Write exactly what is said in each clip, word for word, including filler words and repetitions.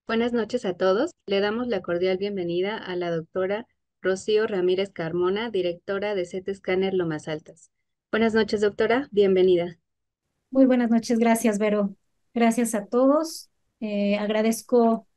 Buenas noches a todos. Le damos la cordial bienvenida a la doctora Rocío Ramírez Carmona, directora de C T Scanner Lomas Altas. Buenas noches, doctora. Bienvenida. Muy buenas noches, gracias, Vero. Gracias a todos. Eh, agradezco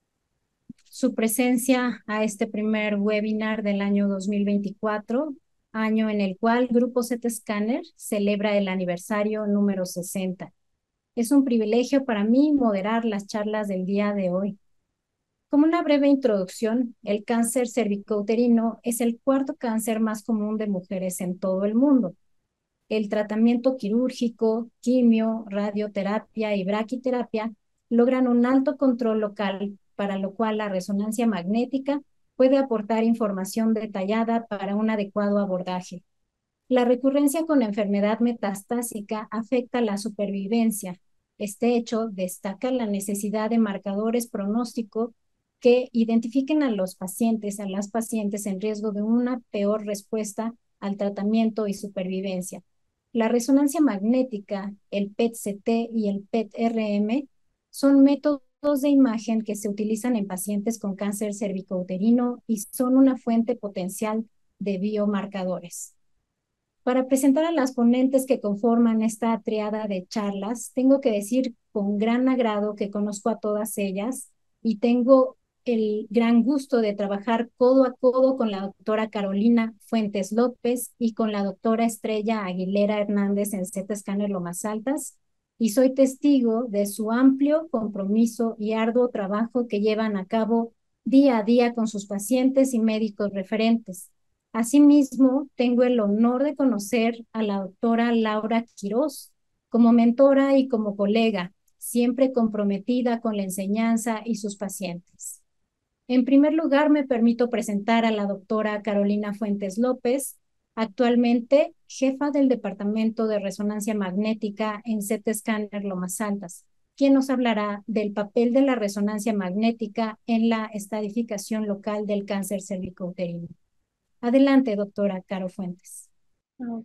su presencia a este primer webinar del año dos mil veinticuatro, año en el cual Grupo Z Scanner celebra el aniversario número sesenta. Es un privilegio para mí moderar las charlas del día de hoy. Como una breve introducción, el cáncer cervicouterino es el cuarto cáncer más común de mujeres en todo el mundo. El tratamiento quirúrgico, quimio, radioterapia y braquiterapia logran un alto control local, para lo cual la resonancia magnética puede aportar información detallada para un adecuado abordaje. La recurrencia con enfermedad metastásica afecta la supervivencia. Este hecho destaca la necesidad de marcadores pronóstico que identifiquen a los pacientes, a las pacientes en riesgo de una peor respuesta al tratamiento y supervivencia. La resonancia magnética, el P E T C T y el P E T R M son métodos de imagen que se utilizan en pacientes con cáncer cervicouterino y son una fuente potencial de biomarcadores. Para presentar a las ponentes que conforman esta triada de charlas, tengo que decir con gran agrado que conozco a todas ellas y tengo el gran gusto de trabajar codo a codo con la doctora Carolina Fuentes López y con la doctora Estrella Aguilera Hernández en Z Scanner Lomas Altas, y soy testigo de su amplio compromiso y arduo trabajo que llevan a cabo día a día con sus pacientes y médicos referentes. Asimismo, tengo el honor de conocer a la doctora Laura Quirós como mentora y como colega, siempre comprometida con la enseñanza y sus pacientes. En primer lugar, me permito presentar a la doctora Carolina Fuentes López, actualmente jefa del Departamento de Resonancia Magnética en C T Scanner Lomas Altas, quien nos hablará del papel de la resonancia magnética en la estadificación local del cáncer cervicouterino. Adelante, doctora Caro Fuentes. Ok.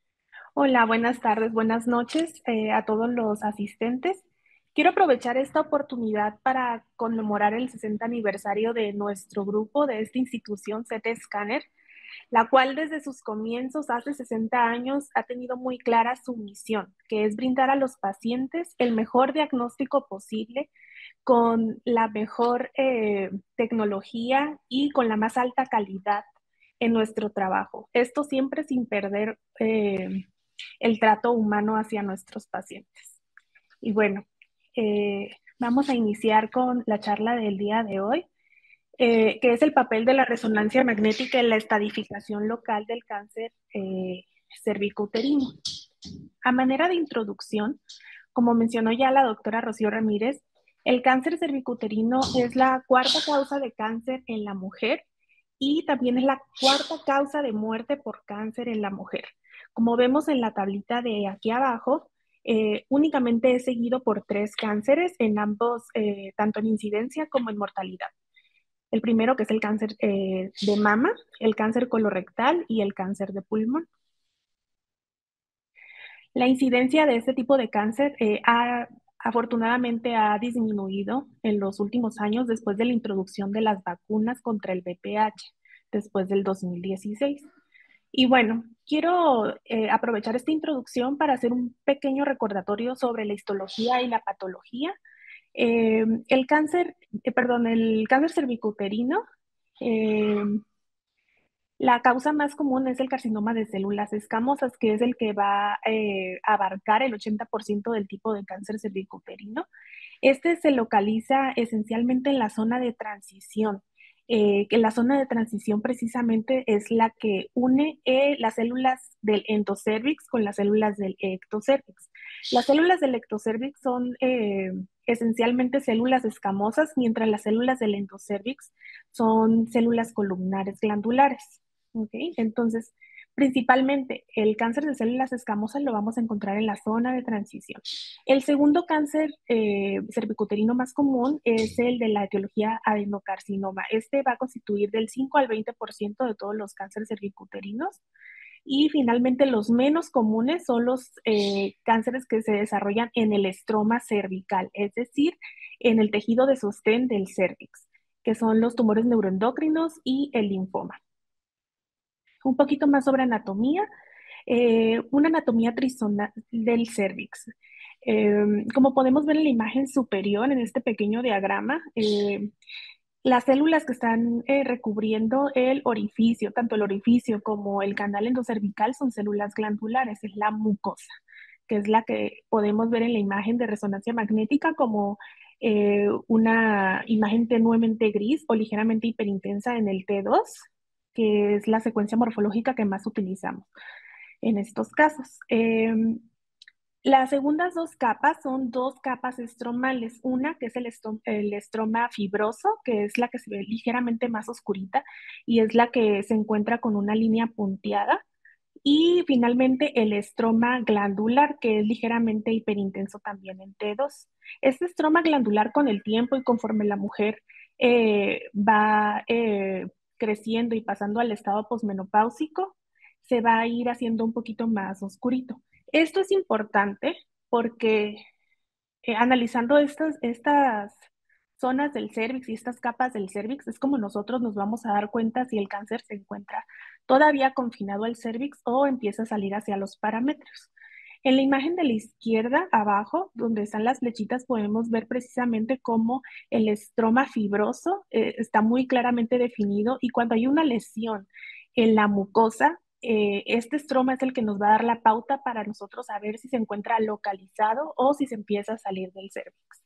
Hola, buenas tardes, buenas noches eh, a todos los asistentes. Quiero aprovechar esta oportunidad para conmemorar el sesenta aniversario de nuestro grupo, de esta institución C T Scanner, la cual desde sus comienzos hace sesenta años ha tenido muy clara su misión, que es brindar a los pacientes el mejor diagnóstico posible con la mejor eh, tecnología y con la más alta calidad en nuestro trabajo. Esto siempre sin perder eh, el trato humano hacia nuestros pacientes. Y bueno, eh, vamos a iniciar con la charla del día de hoy, eh, que es el papel de la resonancia magnética en la estadificación local del cáncer eh, cervicouterino. A manera de introducción, como mencionó ya la doctora Rocío Ramírez, el cáncer cervicuterino es la cuarta causa de cáncer en la mujer y también es la cuarta causa de muerte por cáncer en la mujer. Como vemos en la tablita de aquí abajo, eh, únicamente es seguido por tres cánceres en ambos, eh, tanto en incidencia como en mortalidad. El primero que es el cáncer eh, de mama, el cáncer colorectal y el cáncer de pulmón. La incidencia de este tipo de cáncer eh, ha, afortunadamente ha disminuido en los últimos años después de la introducción de las vacunas contra el V P H, después del dos mil dieciséis. Y bueno, quiero eh, aprovechar esta introducción para hacer un pequeño recordatorio sobre la histología y la patología. Eh, el cáncer, eh, perdón, el cáncer cervicuterino eh, la causa más común es el carcinoma de células escamosas, que es el que va eh, a abarcar el ochenta por ciento del tipo de cáncer cervicuterino. Este se localiza esencialmente en la zona de transición, eh, que la zona de transición precisamente es la que une eh, las células del endocervix con las células del ectocervix. Las células del ectocervix son eh, esencialmente células escamosas, mientras las células del endocervix son células columnares glandulares. ¿Okay? Entonces, principalmente el cáncer de células escamosas lo vamos a encontrar en la zona de transición. El segundo cáncer eh, cervicuterino más común es el de la etiología adenocarcinoma. Este va a constituir del cinco al veinte por ciento de todos los cánceres cervicuterinos. Y finalmente los menos comunes son los eh, cánceres que se desarrollan en el estroma cervical, es decir, en el tejido de sostén del cérvix, que son los tumores neuroendocrinos y el linfoma. Un poquito más sobre anatomía, eh, una anatomía trizonal del cérvix. Eh, como podemos ver en la imagen superior, en este pequeño diagrama, eh, las células que están eh, recubriendo el orificio, tanto el orificio como el canal endocervical, son células glandulares, es la mucosa, que es la que podemos ver en la imagen de resonancia magnética como eh, una imagen tenuemente gris o ligeramente hiperintensa en el T dos, que es la secuencia morfológica que más utilizamos en estos casos. Eh, las segundas dos capas son dos capas estromales. Una que es el, estro- el estroma fibroso, que es la que se ve ligeramente más oscurita y es la que se encuentra con una línea punteada. Y finalmente el estroma glandular, que es ligeramente hiperintenso también en T dos. Este estroma glandular con el tiempo y conforme la mujer eh, va eh, creciendo y pasando al estado posmenopáusico, se va a ir haciendo un poquito más oscurito. Esto es importante porque eh, analizando estas, estas zonas del cérvix y estas capas del cérvix, es como nosotros nos vamos a dar cuenta si el cáncer se encuentra todavía confinado al cérvix o empieza a salir hacia los parámetros. En la imagen de la izquierda, abajo, donde están las flechitas, podemos ver precisamente cómo el estroma fibroso eh, está muy claramente definido y cuando hay una lesión en la mucosa, eh, este estroma es el que nos va a dar la pauta para nosotros saber si se encuentra localizado o si se empieza a salir del cérvix.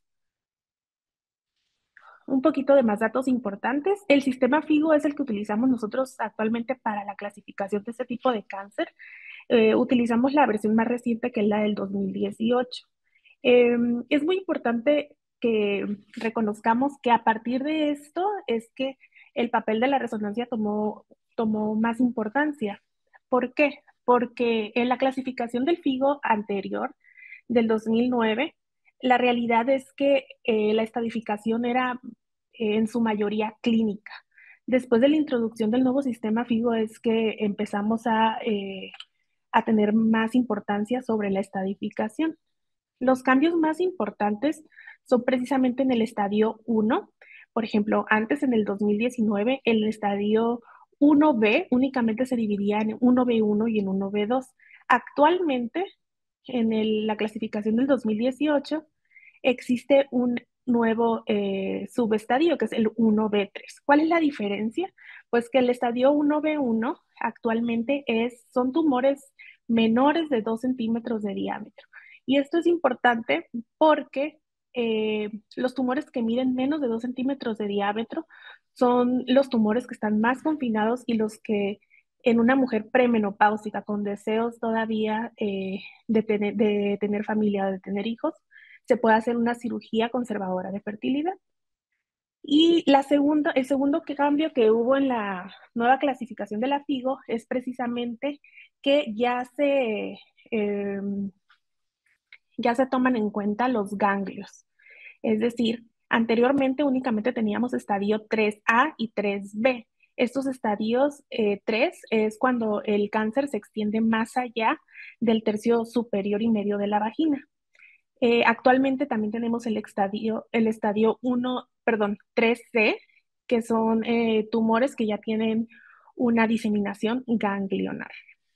Un poquito de más datos importantes. El sistema FIGO es el que utilizamos nosotros actualmente para la clasificación de este tipo de cáncer. Eh, utilizamos la versión más reciente que es la del dos mil dieciocho. Eh, es muy importante que reconozcamos que a partir de esto es que el papel de la resonancia tomó, tomó más importancia. ¿Por qué? Porque en la clasificación del FIGO anterior, del dos mil nueve, la realidad es que eh, la estadificación era eh, en su mayoría clínica. Después de la introducción del nuevo sistema FIGO es que empezamos a, eh, a tener más importancia sobre la estadificación. Los cambios más importantes son precisamente en el estadio uno. Por ejemplo, antes en el dos mil diecinueve, el estadio uno B únicamente se dividía en uno B uno y en uno B dos. Actualmente, en el- la clasificación del dos mil dieciocho, existe un nuevo eh, subestadio que es el uno B tres. ¿Cuál es la diferencia? Pues que el estadio uno B uno actualmente es, son tumores menores de dos centímetros de diámetro. Y esto es importante porque eh, los tumores que miden menos de dos centímetros de diámetro son los tumores que están más confinados y los que en una mujer premenopáusica con deseos todavía eh, de, tener, de tener familia o de tener hijos, se puede hacer una cirugía conservadora de fertilidad. Y la segunda, el segundo cambio que hubo en la nueva clasificación de la FIGO es precisamente que ya se, eh, ya se toman en cuenta los ganglios. Es decir, anteriormente únicamente teníamos estadio tres A y tres B. Estos estadios eh, tres es cuando el cáncer se extiende más allá del tercio superior y medio de la vagina. Eh, actualmente también tenemos el estadio, el estadio uno, perdón, tres C, que son eh, tumores que ya tienen una diseminación ganglionar.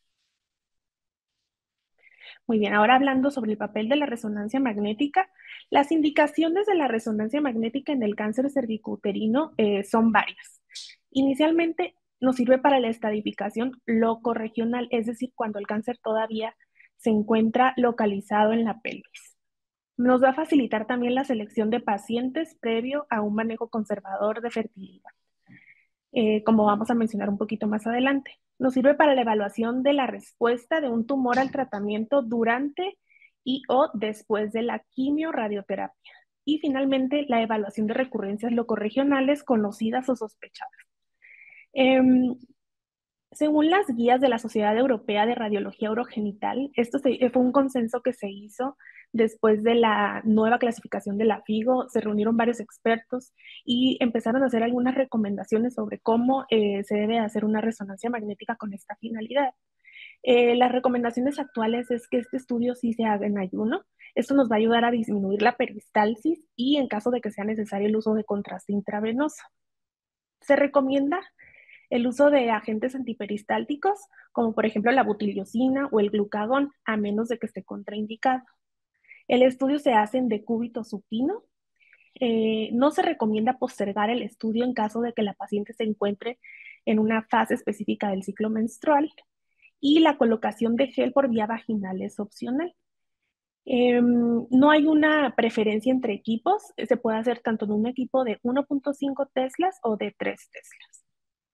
Muy bien, ahora hablando sobre el papel de la resonancia magnética, las indicaciones de la resonancia magnética en el cáncer cervicouterino eh, son varias. Inicialmente nos sirve para la estadificación locorregional, es decir, cuando el cáncer todavía se encuentra localizado en la pelvis. Nos va a facilitar también la selección de pacientes previo a un manejo conservador de fertilidad, eh, como vamos a mencionar un poquito más adelante. Nos sirve para la evaluación de la respuesta de un tumor al tratamiento durante y o después de la quimio-radioterapia. Y finalmente, la evaluación de recurrencias locorregionales conocidas o sospechadas. Eh, Según las guías de la Sociedad Europea de Radiología Urogenital, esto se, fue un consenso que se hizo después de la nueva clasificación de la FIGO. Se reunieron varios expertos y empezaron a hacer algunas recomendaciones sobre cómo eh, se debe hacer una resonancia magnética con esta finalidad. Eh, las recomendaciones actuales es que este estudio sí se haga en ayuno. Esto nos va a ayudar a disminuir la peristalsis y en caso de que sea necesario el uso de contraste intravenoso. Se recomienda el uso de agentes antiperistálticos, como por ejemplo la butiliosina o el glucagón, a menos de que esté contraindicado. El estudio se hace en decúbito supino. Eh, no se recomienda postergar el estudio en caso de que la paciente se encuentre en una fase específica del ciclo menstrual y la colocación de gel por vía vaginal es opcional. Eh, no hay una preferencia entre equipos, se puede hacer tanto en un equipo de uno punto cinco teslas o de tres teslas.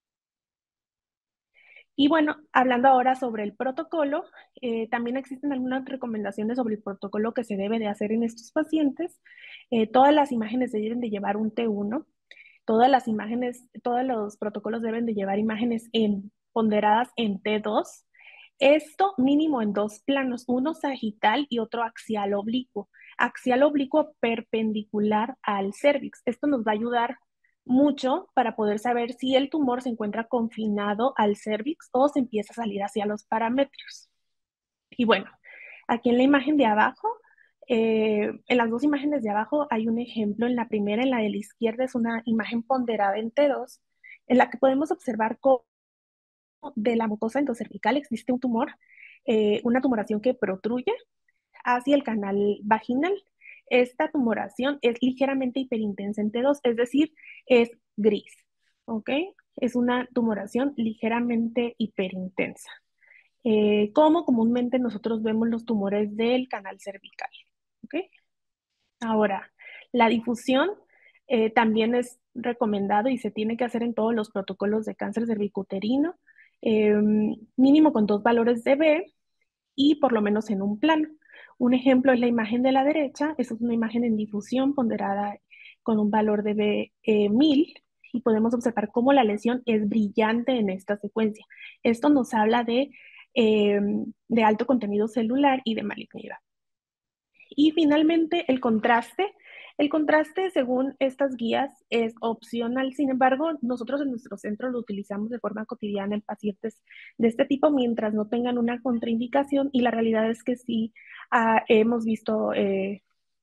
Y bueno, hablando ahora sobre el protocolo, eh, también existen algunas recomendaciones sobre el protocolo que se debe de hacer en estos pacientes. Eh, todas las imágenes deben de llevar un T uno, todas las imágenes, todos los protocolos deben de llevar imágenes en, ponderadas en T dos. Esto mínimo en dos planos, uno sagital y otro axial oblicuo. Axial oblicuo perpendicular al cérvix. Esto nos va a ayudar mucho para poder saber si el tumor se encuentra confinado al cérvix o se empieza a salir hacia los paramétrios. Y bueno, aquí en la imagen de abajo, eh, en las dos imágenes de abajo hay un ejemplo. En la primera, en la de la izquierda, es una imagen ponderada en T dos, en la que podemos observar cómo de la mucosa endocervical existe un tumor, eh, una tumoración que protruye hacia el canal vaginal. Esta tumoración es ligeramente hiperintensa en T dos, es decir, es gris, ¿ok? Es una tumoración ligeramente hiperintensa. Eh, como comúnmente nosotros vemos los tumores del canal cervical, ¿ok? Ahora, la difusión eh, también es recomendado y se tiene que hacer en todos los protocolos de cáncer cervicuterino, eh, mínimo con dos valores de B y por lo menos en un plano. Un ejemplo es la imagen de la derecha. Esa es una imagen en difusión ponderada con un valor de B eh, mil y podemos observar cómo la lesión es brillante en esta secuencia. Esto nos habla de, eh, de alto contenido celular y de malignidad. Y finalmente, el contraste. El contraste, según estas guías, es opcional. Sin embargo, nosotros en nuestro centro lo utilizamos de forma cotidiana en pacientes de este tipo mientras no tengan una contraindicación. Y la realidad es que sí ah, hemos visto eh,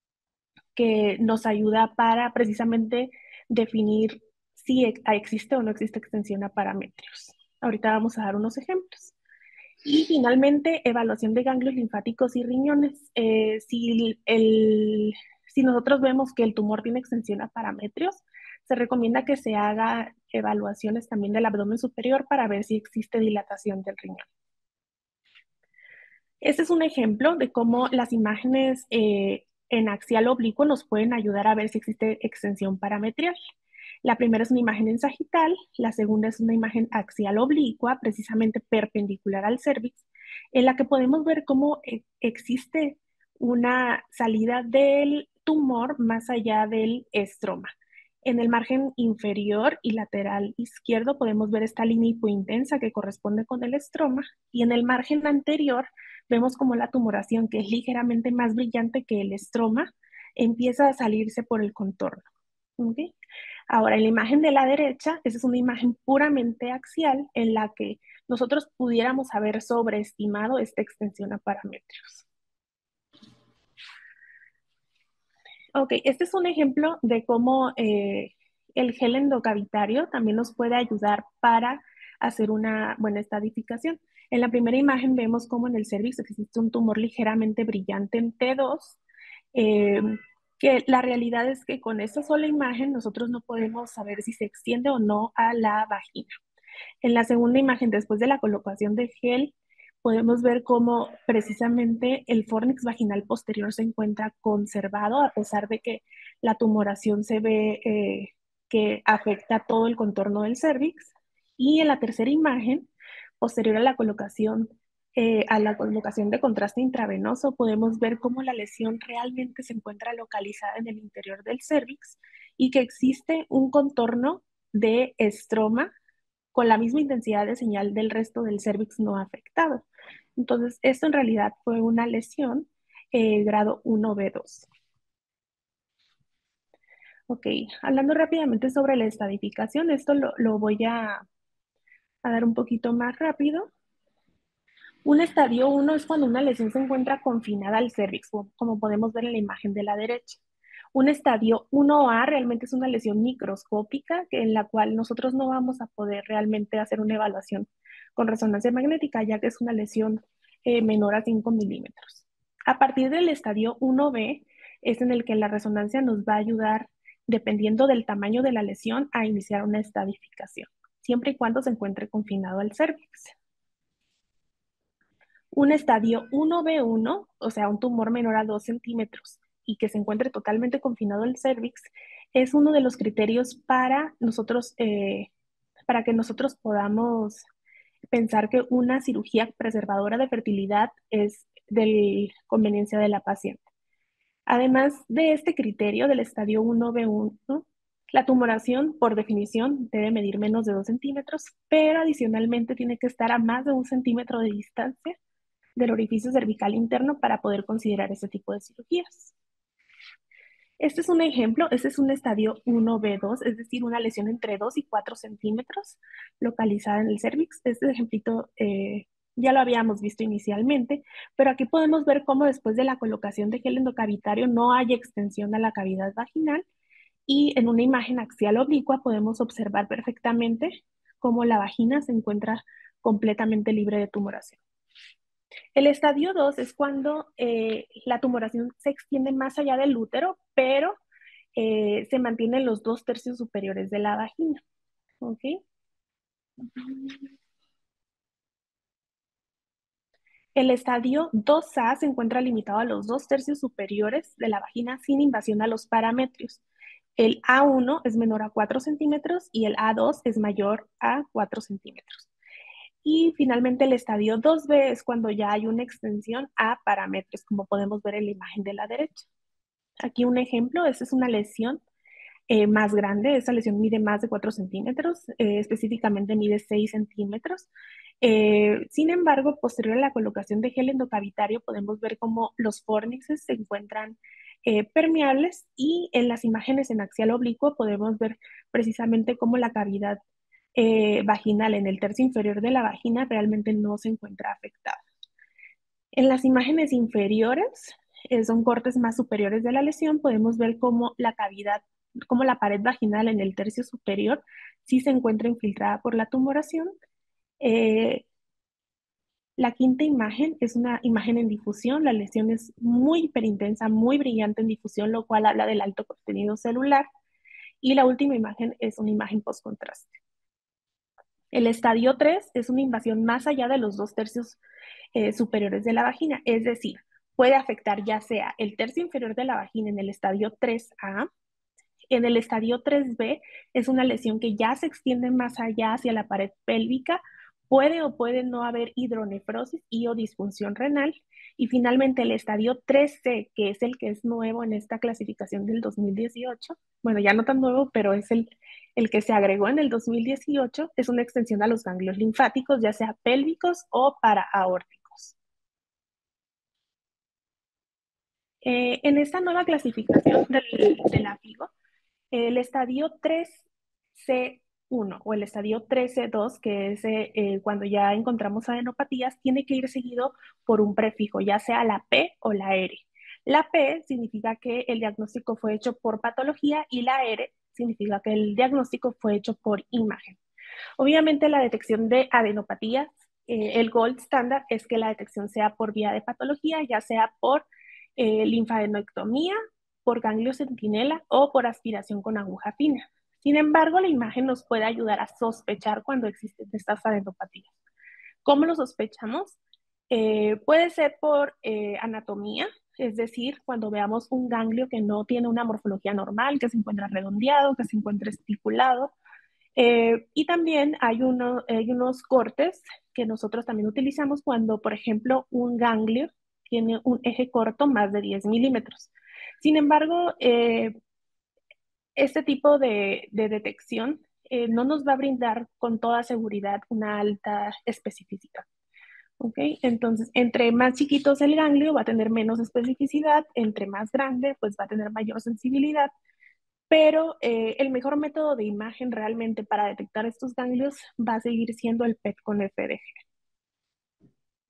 que nos ayuda para precisamente definir si ex- existe o no existe extensión a parámetros. Ahorita vamos a dar unos ejemplos. Y finalmente, evaluación de ganglios linfáticos y riñones. Eh, si, el, si nosotros vemos que el tumor tiene extensión a parametrios, se recomienda que se haga evaluaciones también del abdomen superior para ver si existe dilatación del riñón. Este es un ejemplo de cómo las imágenes eh, en axial oblicuo nos pueden ayudar a ver si existe extensión parametrial. La primera es una imagen en sagital, la segunda es una imagen axial oblicua, precisamente perpendicular al cérvix, en la que podemos ver cómo eh, existe una salida del tumor más allá del estroma. En el margen inferior y lateral izquierdo podemos ver esta línea hipointensa que corresponde con el estroma y en el margen anterior vemos como la tumoración, que es ligeramente más brillante que el estroma, empieza a salirse por el contorno. ¿Okay? Ahora, en la imagen de la derecha, esa es una imagen puramente axial en la que nosotros pudiéramos haber sobreestimado esta extensión a parámetros. Ok, este es un ejemplo de cómo eh, el gel endocavitario también nos puede ayudar para hacer una buena estadificación. En la primera imagen vemos cómo en el cervix existe un tumor ligeramente brillante en T dos, eh, que la realidad es que con esta sola imagen nosotros no podemos saber si se extiende o no a la vagina. En la segunda imagen, después de la colocación de gel, podemos ver cómo precisamente el fórnix vaginal posterior se encuentra conservado, a pesar de que la tumoración se ve eh, que afecta todo el contorno del cérvix. Y en la tercera imagen, posterior a la colocación, eh, a la colocación de contraste intravenoso, podemos ver cómo la lesión realmente se encuentra localizada en el interior del cérvix y que existe un contorno de estroma con la misma intensidad de señal del resto del cérvix no afectado. Entonces, esto en realidad fue una lesión eh, grado uno B dos. Ok, hablando rápidamente sobre la estadificación, esto lo, lo voy a, a dar un poquito más rápido. Un estadio uno es cuando una lesión se encuentra confinada al cérvix, como podemos ver en la imagen de la derecha. Un estadio uno A realmente es una lesión microscópica en la cual nosotros no vamos a poder realmente hacer una evaluación con resonancia magnética, ya que es una lesión eh, menor a cinco milímetros. A partir del estadio uno B es en el que la resonancia nos va a ayudar, dependiendo del tamaño de la lesión, a iniciar una estadificación, siempre y cuando se encuentre confinado al cérvix. Un estadio uno B uno, o sea, un tumor menor a dos centímetros y que se encuentre totalmente confinado al cérvix, es uno de los criterios para nosotros, eh, para que nosotros podamos pensar que una cirugía preservadora de fertilidad es de conveniencia de la paciente. Además de este criterio del estadio uno B uno, la tumoración, por definición, debe medir menos de dos centímetros, pero adicionalmente tiene que estar a más de un centímetro de distancia del orificio cervical interno para poder considerar este tipo de cirugías. Este es un ejemplo, este es un estadio uno B dos, es decir, una lesión entre dos y cuatro centímetros localizada en el cérvix. Este ejemplito eh, ya lo habíamos visto inicialmente, pero aquí podemos ver cómo después de la colocación de gel endocavitario no hay extensión a la cavidad vaginal y en una imagen axial oblicua podemos observar perfectamente cómo la vagina se encuentra completamente libre de tumoración. El estadio dos es cuando eh, la tumoración se extiende más allá del útero, pero eh, se mantienen los dos tercios superiores de la vagina. ¿Ok? El estadio dos A se encuentra limitado a los dos tercios superiores de la vagina sin invasión a los parametrios. El A uno es menor a cuatro centímetros y el A dos es mayor a cuatro centímetros. Y finalmente el estadio dos B es cuando ya hay una extensión a parámetros, como podemos ver en la imagen de la derecha. Aquí un ejemplo, esta es una lesión eh, más grande, esta lesión mide más de cuatro centímetros, eh, específicamente mide seis centímetros. Eh, sin embargo, posterior a la colocación de gel endocavitario podemos ver cómo los fórnixes se encuentran eh, permeables y en las imágenes en axial oblicuo podemos ver precisamente cómo la cavidad eh, vaginal en el tercio inferior de la vagina realmente no se encuentra afectada. En las imágenes inferiores, eh, son cortes más superiores de la lesión, podemos ver cómo la cavidad, cómo la pared vaginal en el tercio superior sí se encuentra infiltrada por la tumoración. Eh, la quinta imagen es una imagen en difusión, la lesión es muy hiperintensa, muy brillante en difusión, lo cual habla del alto contenido celular. Y la última imagen es una imagen post-contraste. El estadio tres es una invasión más allá de los dos tercios eh, superiores de la vagina, es decir, puede afectar ya sea el tercio inferior de la vagina en el estadio tres A, en el estadio tres B es una lesión que ya se extiende más allá hacia la pared pélvica, puede o puede no haber hidronefrosis y o disfunción renal, y finalmente el estadio tres C, que es el que es nuevo en esta clasificación del dos mil dieciocho, bueno, ya no tan nuevo, pero es el, el que se agregó en el dos mil dieciocho, es una extensión a los ganglios linfáticos, ya sea pélvicos o paraaórticos. Eh, en esta nueva clasificación del, de la FIGO, el estadio tres C uno o el estadio tres C dos, que es eh, eh, cuando ya encontramos adenopatías, tiene que ir seguido por un prefijo, ya sea la P o la R. La P significa que el diagnóstico fue hecho por patología y la R significa que el diagnóstico fue hecho por imagen. Obviamente la detección de adenopatías, eh, el gold standard es que la detección sea por vía de patología, ya sea por eh, linfadenectomía, por ganglio centinela o por aspiración con aguja fina. Sin embargo, la imagen nos puede ayudar a sospechar cuando existen estas adenopatías. ¿Cómo lo sospechamos? Eh, puede ser por eh, anatomía, es decir, cuando veamos un ganglio que no tiene una morfología normal, que se encuentra redondeado, que se encuentra estipulado. Eh, y también hay, uno, hay unos cortes que nosotros también utilizamos cuando, por ejemplo, un ganglio tiene un eje corto más de diez milímetros. Sin embargo, eh, este tipo de, de detección eh, no nos va a brindar con toda seguridad una alta especificidad. ¿Ok? Entonces, entre más chiquito es el ganglio, va a tener menos especificidad, entre más grande, pues va a tener mayor sensibilidad, pero eh, el mejor método de imagen realmente para detectar estos ganglios va a seguir siendo el P E T con F D G.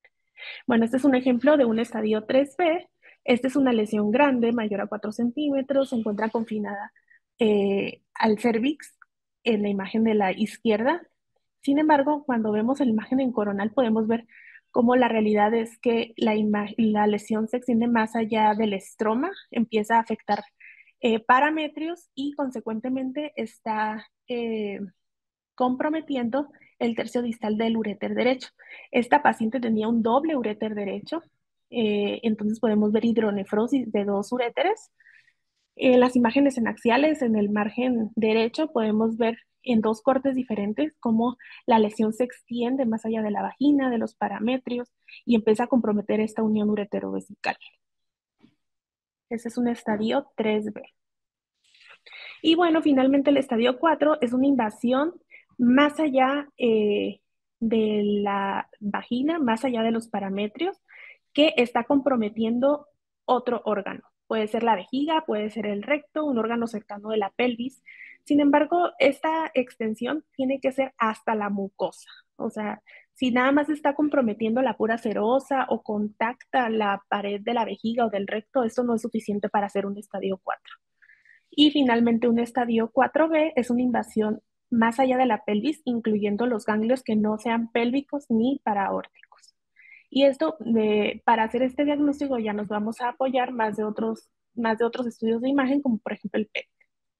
Bueno, este es un ejemplo de un estadio tres B. Esta es una lesión grande, mayor a cuatro centímetros, se encuentra confinada eh, al cervix en la imagen de la izquierda. Sin embargo, cuando vemos la imagen en coronal podemos ver cómo la realidad es que la, la lesión se extiende más allá del estroma, empieza a afectar eh, parametrios y consecuentemente está eh, comprometiendo el tercio distal del uréter derecho. Esta paciente tenía un doble uréter derecho, eh, entonces podemos ver hidronefrosis de dos uréteres. En las imágenes en axiales, en el margen derecho, podemos ver en dos cortes diferentes cómo la lesión se extiende más allá de la vagina, de los parametrios, y empieza a comprometer esta unión ureterovesical. Ese es un estadio tres B. Y bueno, finalmente el estadio cuatro es una invasión más allá eh, de la vagina, más allá de los parametrios, que está comprometiendo otro órgano. Puede ser la vejiga, puede ser el recto, un órgano cercano de la pelvis. Sin embargo, esta extensión tiene que ser hasta la mucosa. O sea, si nada más está comprometiendo la pura serosa o contacta la pared de la vejiga o del recto, esto no es suficiente para hacer un estadio cuatro. Y finalmente un estadio cuatro B es una invasión más allá de la pelvis, incluyendo los ganglios que no sean pélvicos ni paraórticos. Y esto, de, para hacer este diagnóstico ya nos vamos a apoyar más de otros, más de otros estudios de imagen, como por ejemplo el P E T.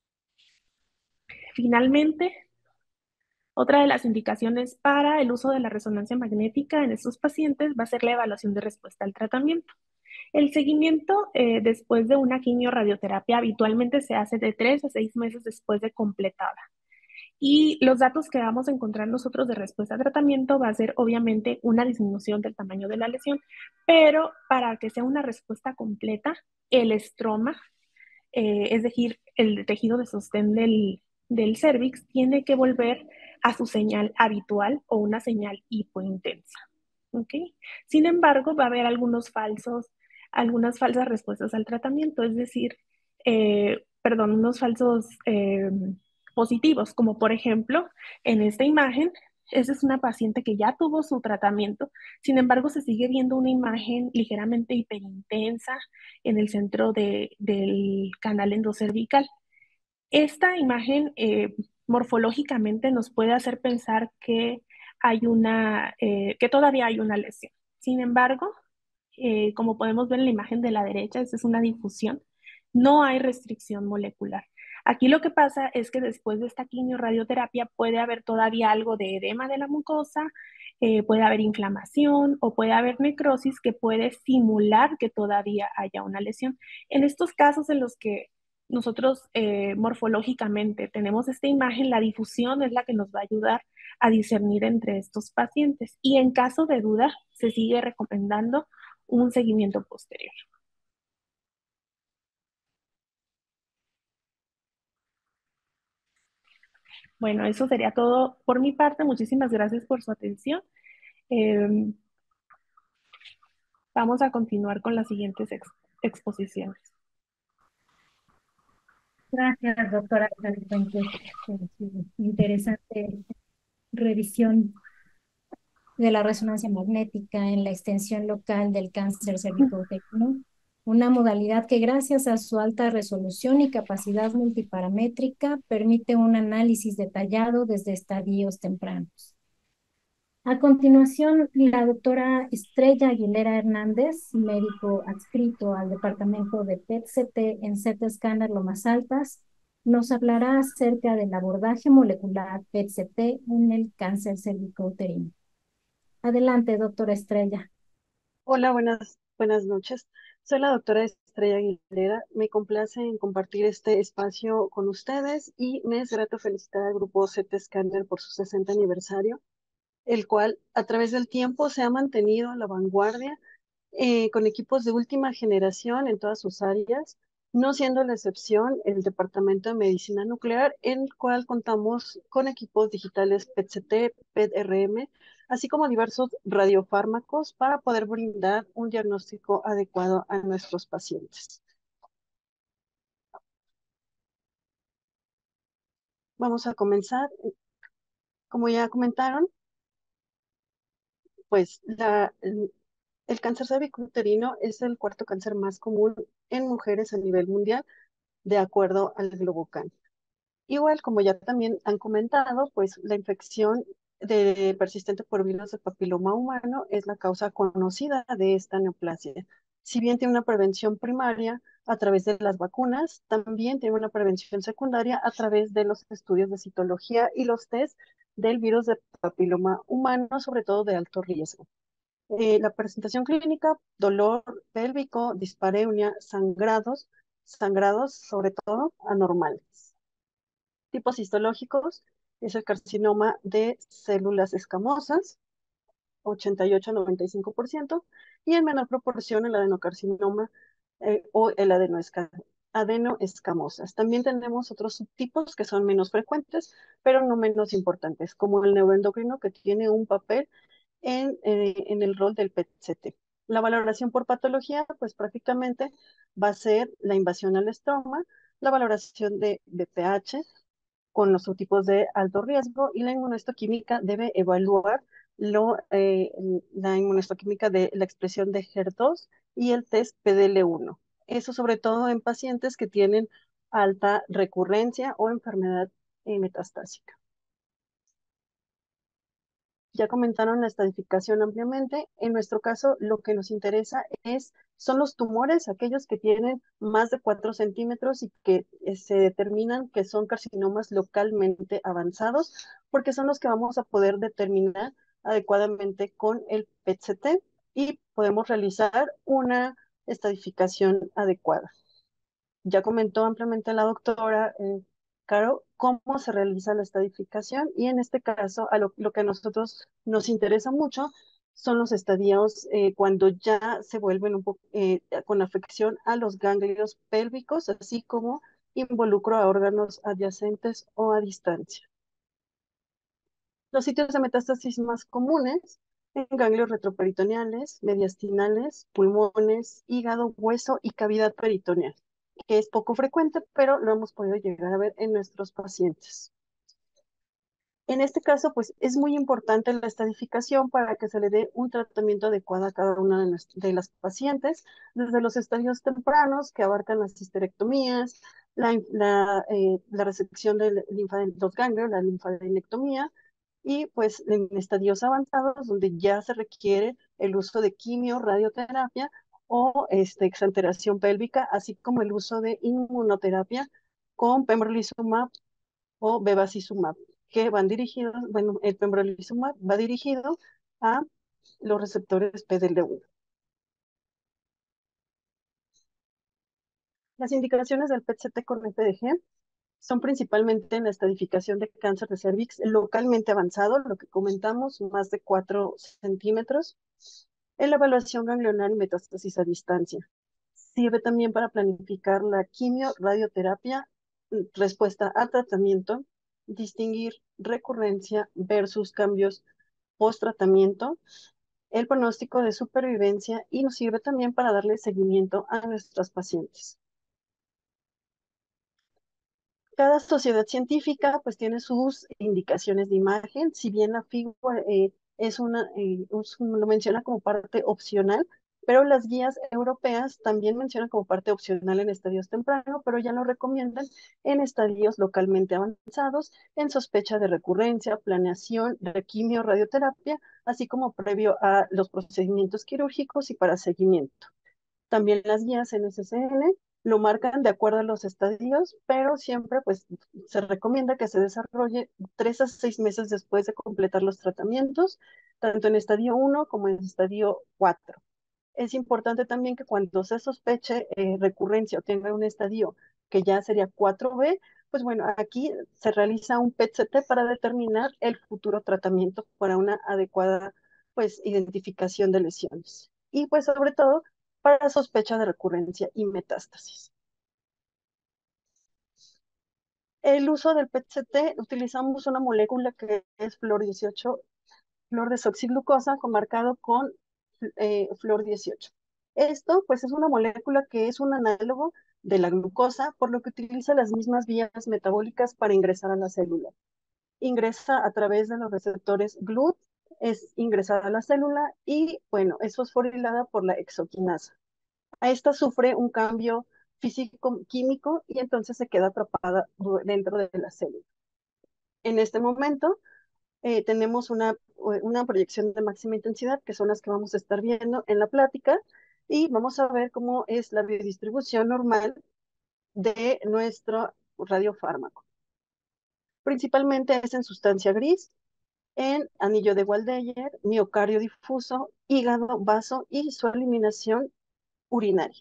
Finalmente, otra de las indicaciones para el uso de la resonancia magnética en estos pacientes va a ser la evaluación de respuesta al tratamiento. El seguimiento eh, después de una quimio-radioterapia habitualmente se hace de tres a seis meses después de completada. Y los datos que vamos a encontrar nosotros de respuesta a tratamiento va a ser obviamente una disminución del tamaño de la lesión, pero para que sea una respuesta completa, el estroma, eh, es decir, el tejido de sostén del, del cervix, tiene que volver a su señal habitual o una señal hipointensa. ¿Okay? Sin embargo, va a haber algunos falsos, algunas falsas respuestas al tratamiento, es decir, eh, perdón, unos falsos eh, positivos, como por ejemplo, en esta imagen, esa es una paciente que ya tuvo su tratamiento, sin embargo, se sigue viendo una imagen ligeramente hiperintensa en el centro de, del canal endocervical. Esta imagen eh, morfológicamente nos puede hacer pensar que hay una, eh, que todavía hay una lesión. Sin embargo, eh, como podemos ver en la imagen de la derecha, esta es una difusión, no hay restricción molecular. Aquí lo que pasa es que después de esta quimio-radioterapia puede haber todavía algo de edema de la mucosa, eh, puede haber inflamación o puede haber necrosis que puede simular que todavía haya una lesión. En estos casos en los que nosotros eh, morfológicamente tenemos esta imagen, la difusión es la que nos va a ayudar a discernir entre estos pacientes. Y en caso de duda, se sigue recomendando un seguimiento posterior. Bueno, eso sería todo por mi parte. Muchísimas gracias por su atención. Eh, vamos a continuar con las siguientes ex exposiciones. Gracias, doctora Fuentes, por su interesante revisión de la resonancia magnética en la extensión local del cáncer cervicouterino, una modalidad que gracias a su alta resolución y capacidad multiparamétrica permite un análisis detallado desde estadios tempranos. A continuación, la doctora Estrella Aguilera Hernández, médico adscrito al Departamento de P E T C T en C T Scanner Lomas Altas, nos hablará acerca del abordaje molecular P E T C T en el cáncer cervicouterino. Adelante, doctora Estrella. Hola, buenas, buenas noches. Soy la doctora Estrella Aguilera. Me complace en compartir este espacio con ustedes y me es grato felicitar al grupo C T Scanner por su sesenta aniversario, el cual a través del tiempo se ha mantenido a la vanguardia eh, con equipos de última generación en todas sus áreas, no siendo la excepción el Departamento de Medicina Nuclear, en el cual contamos con equipos digitales P E T C T, P E T R M, así como diversos radiofármacos para poder brindar un diagnóstico adecuado a nuestros pacientes. Vamos a comenzar. Como ya comentaron, pues la, El cáncer cervicuterino es el cuarto cáncer más común en mujeres a nivel mundial, de acuerdo al Globocan. Igual, como ya también han comentado, pues la infección de, persistente por virus del papiloma humano es la causa conocida de esta neoplasia. Si bien tiene una prevención primaria a través de las vacunas, también tiene una prevención secundaria a través de los estudios de citología y los test del virus del papiloma humano, sobre todo de alto riesgo. Eh, la presentación clínica, dolor pélvico, dispareunia, sangrados, sangrados sobre todo anormales. Tipos histológicos es el carcinoma de células escamosas, ochenta y ocho a noventa y cinco por ciento, y en menor proporción el adenocarcinoma eh, o el adenoesca adenoescamosas. También tenemos otros subtipos que son menos frecuentes, pero no menos importantes, como el neuroendocrino, que tiene un papel en, eh, en el rol del P E T C T. La valoración por patología, pues prácticamente va a ser la invasión al estroma, la valoración de, de pH, con los subtipos de alto riesgo, y la inmunohistoquímica debe evaluar lo, eh, la inmunohistoquímica de la expresión de H E R dos y el test P D L uno. Eso sobre todo en pacientes que tienen alta recurrencia o enfermedad eh, metastásica. Ya comentaron la estadificación ampliamente. En nuestro caso, lo que nos interesa es, son los tumores, aquellos que tienen más de cuatro centímetros y que eh, se determinan que son carcinomas localmente avanzados, porque son los que vamos a poder determinar adecuadamente con el P E T C T y podemos realizar una estadificación adecuada. Ya comentó ampliamente la doctora eh, Caro cómo se realiza la estadificación, y en este caso a lo, lo que a nosotros nos interesa mucho son los estadios eh, cuando ya se vuelven un poco eh, con afección a los ganglios pélvicos, así como involucro a órganos adyacentes o a distancia. Los sitios de metástasis más comunes en ganglios retroperitoneales, mediastinales, pulmones, hígado, hueso y cavidad peritoneal, que es poco frecuente, pero lo hemos podido llegar a ver en nuestros pacientes. En este caso, pues es muy importante la estadificación para que se le dé un tratamiento adecuado a cada una de, de las pacientes, desde los estadios tempranos que abarcan las histerectomías, la, la, eh, la resección de linfa de los ganglios, la linfadenectomía, y pues en estadios avanzados donde ya se requiere el uso de quimio, radioterapia o este, exanteración pélvica, así como el uso de inmunoterapia con pembrolizumab o bevacizumab, que van dirigidos, bueno, el pembrolizumab va dirigido a los receptores P D L uno. Las indicaciones del P E T C T con F D G son principalmente en la estadificación de cáncer de cervix localmente avanzado, lo que comentamos, más de cuatro centímetros, en la evaluación ganglionar y metástasis a distancia. Sirve también para planificar la quimio, radioterapia, respuesta a tratamiento, distinguir recurrencia versus cambios post-tratamiento, el pronóstico de supervivencia, y nos sirve también para darle seguimiento a nuestras pacientes. Cada sociedad científica pues tiene sus indicaciones de imagen, si bien la figura eh, es una, eh, lo menciona como parte opcional, pero las guías europeas también mencionan como parte opcional en estadios tempranos, pero ya lo recomiendan en estadios localmente avanzados, en sospecha de recurrencia, planeación, de quimio, radioterapia, así como previo a los procedimientos quirúrgicos y para seguimiento. También las guías N C C N lo marcan de acuerdo a los estadios, pero siempre pues se recomienda que se desarrolle tres a seis meses después de completar los tratamientos, tanto en estadio uno como en estadio cuatro. Es importante también que cuando se sospeche eh, recurrencia o tenga un estadio que ya sería cuatro B, pues bueno, aquí se realiza un P E T C T para determinar el futuro tratamiento para una adecuada pues identificación de lesiones. Y pues sobre todo para sospecha de recurrencia y metástasis. El uso del P E T C T, utilizamos una molécula que es flor dieciocho, flor desoxiglucosa, marcado con eh, flor dieciocho. Esto, pues, es una molécula que es un análogo de la glucosa, por lo que utiliza las mismas vías metabólicas para ingresar a la célula. Ingresa a través de los receptores G L U T es ingresada a la célula y, bueno, es fosforilada por la exoquinasa. A esta sufre un cambio físico-químico y entonces se queda atrapada dentro de la célula. En este momento eh, tenemos una, una proyección de máxima intensidad, que son las que vamos a estar viendo en la plática, y vamos a ver cómo es la biodistribución normal de nuestro radiofármaco. Principalmente es en sustancia gris, en anillo de Waldeyer, miocardio difuso, hígado, vaso y su eliminación urinaria.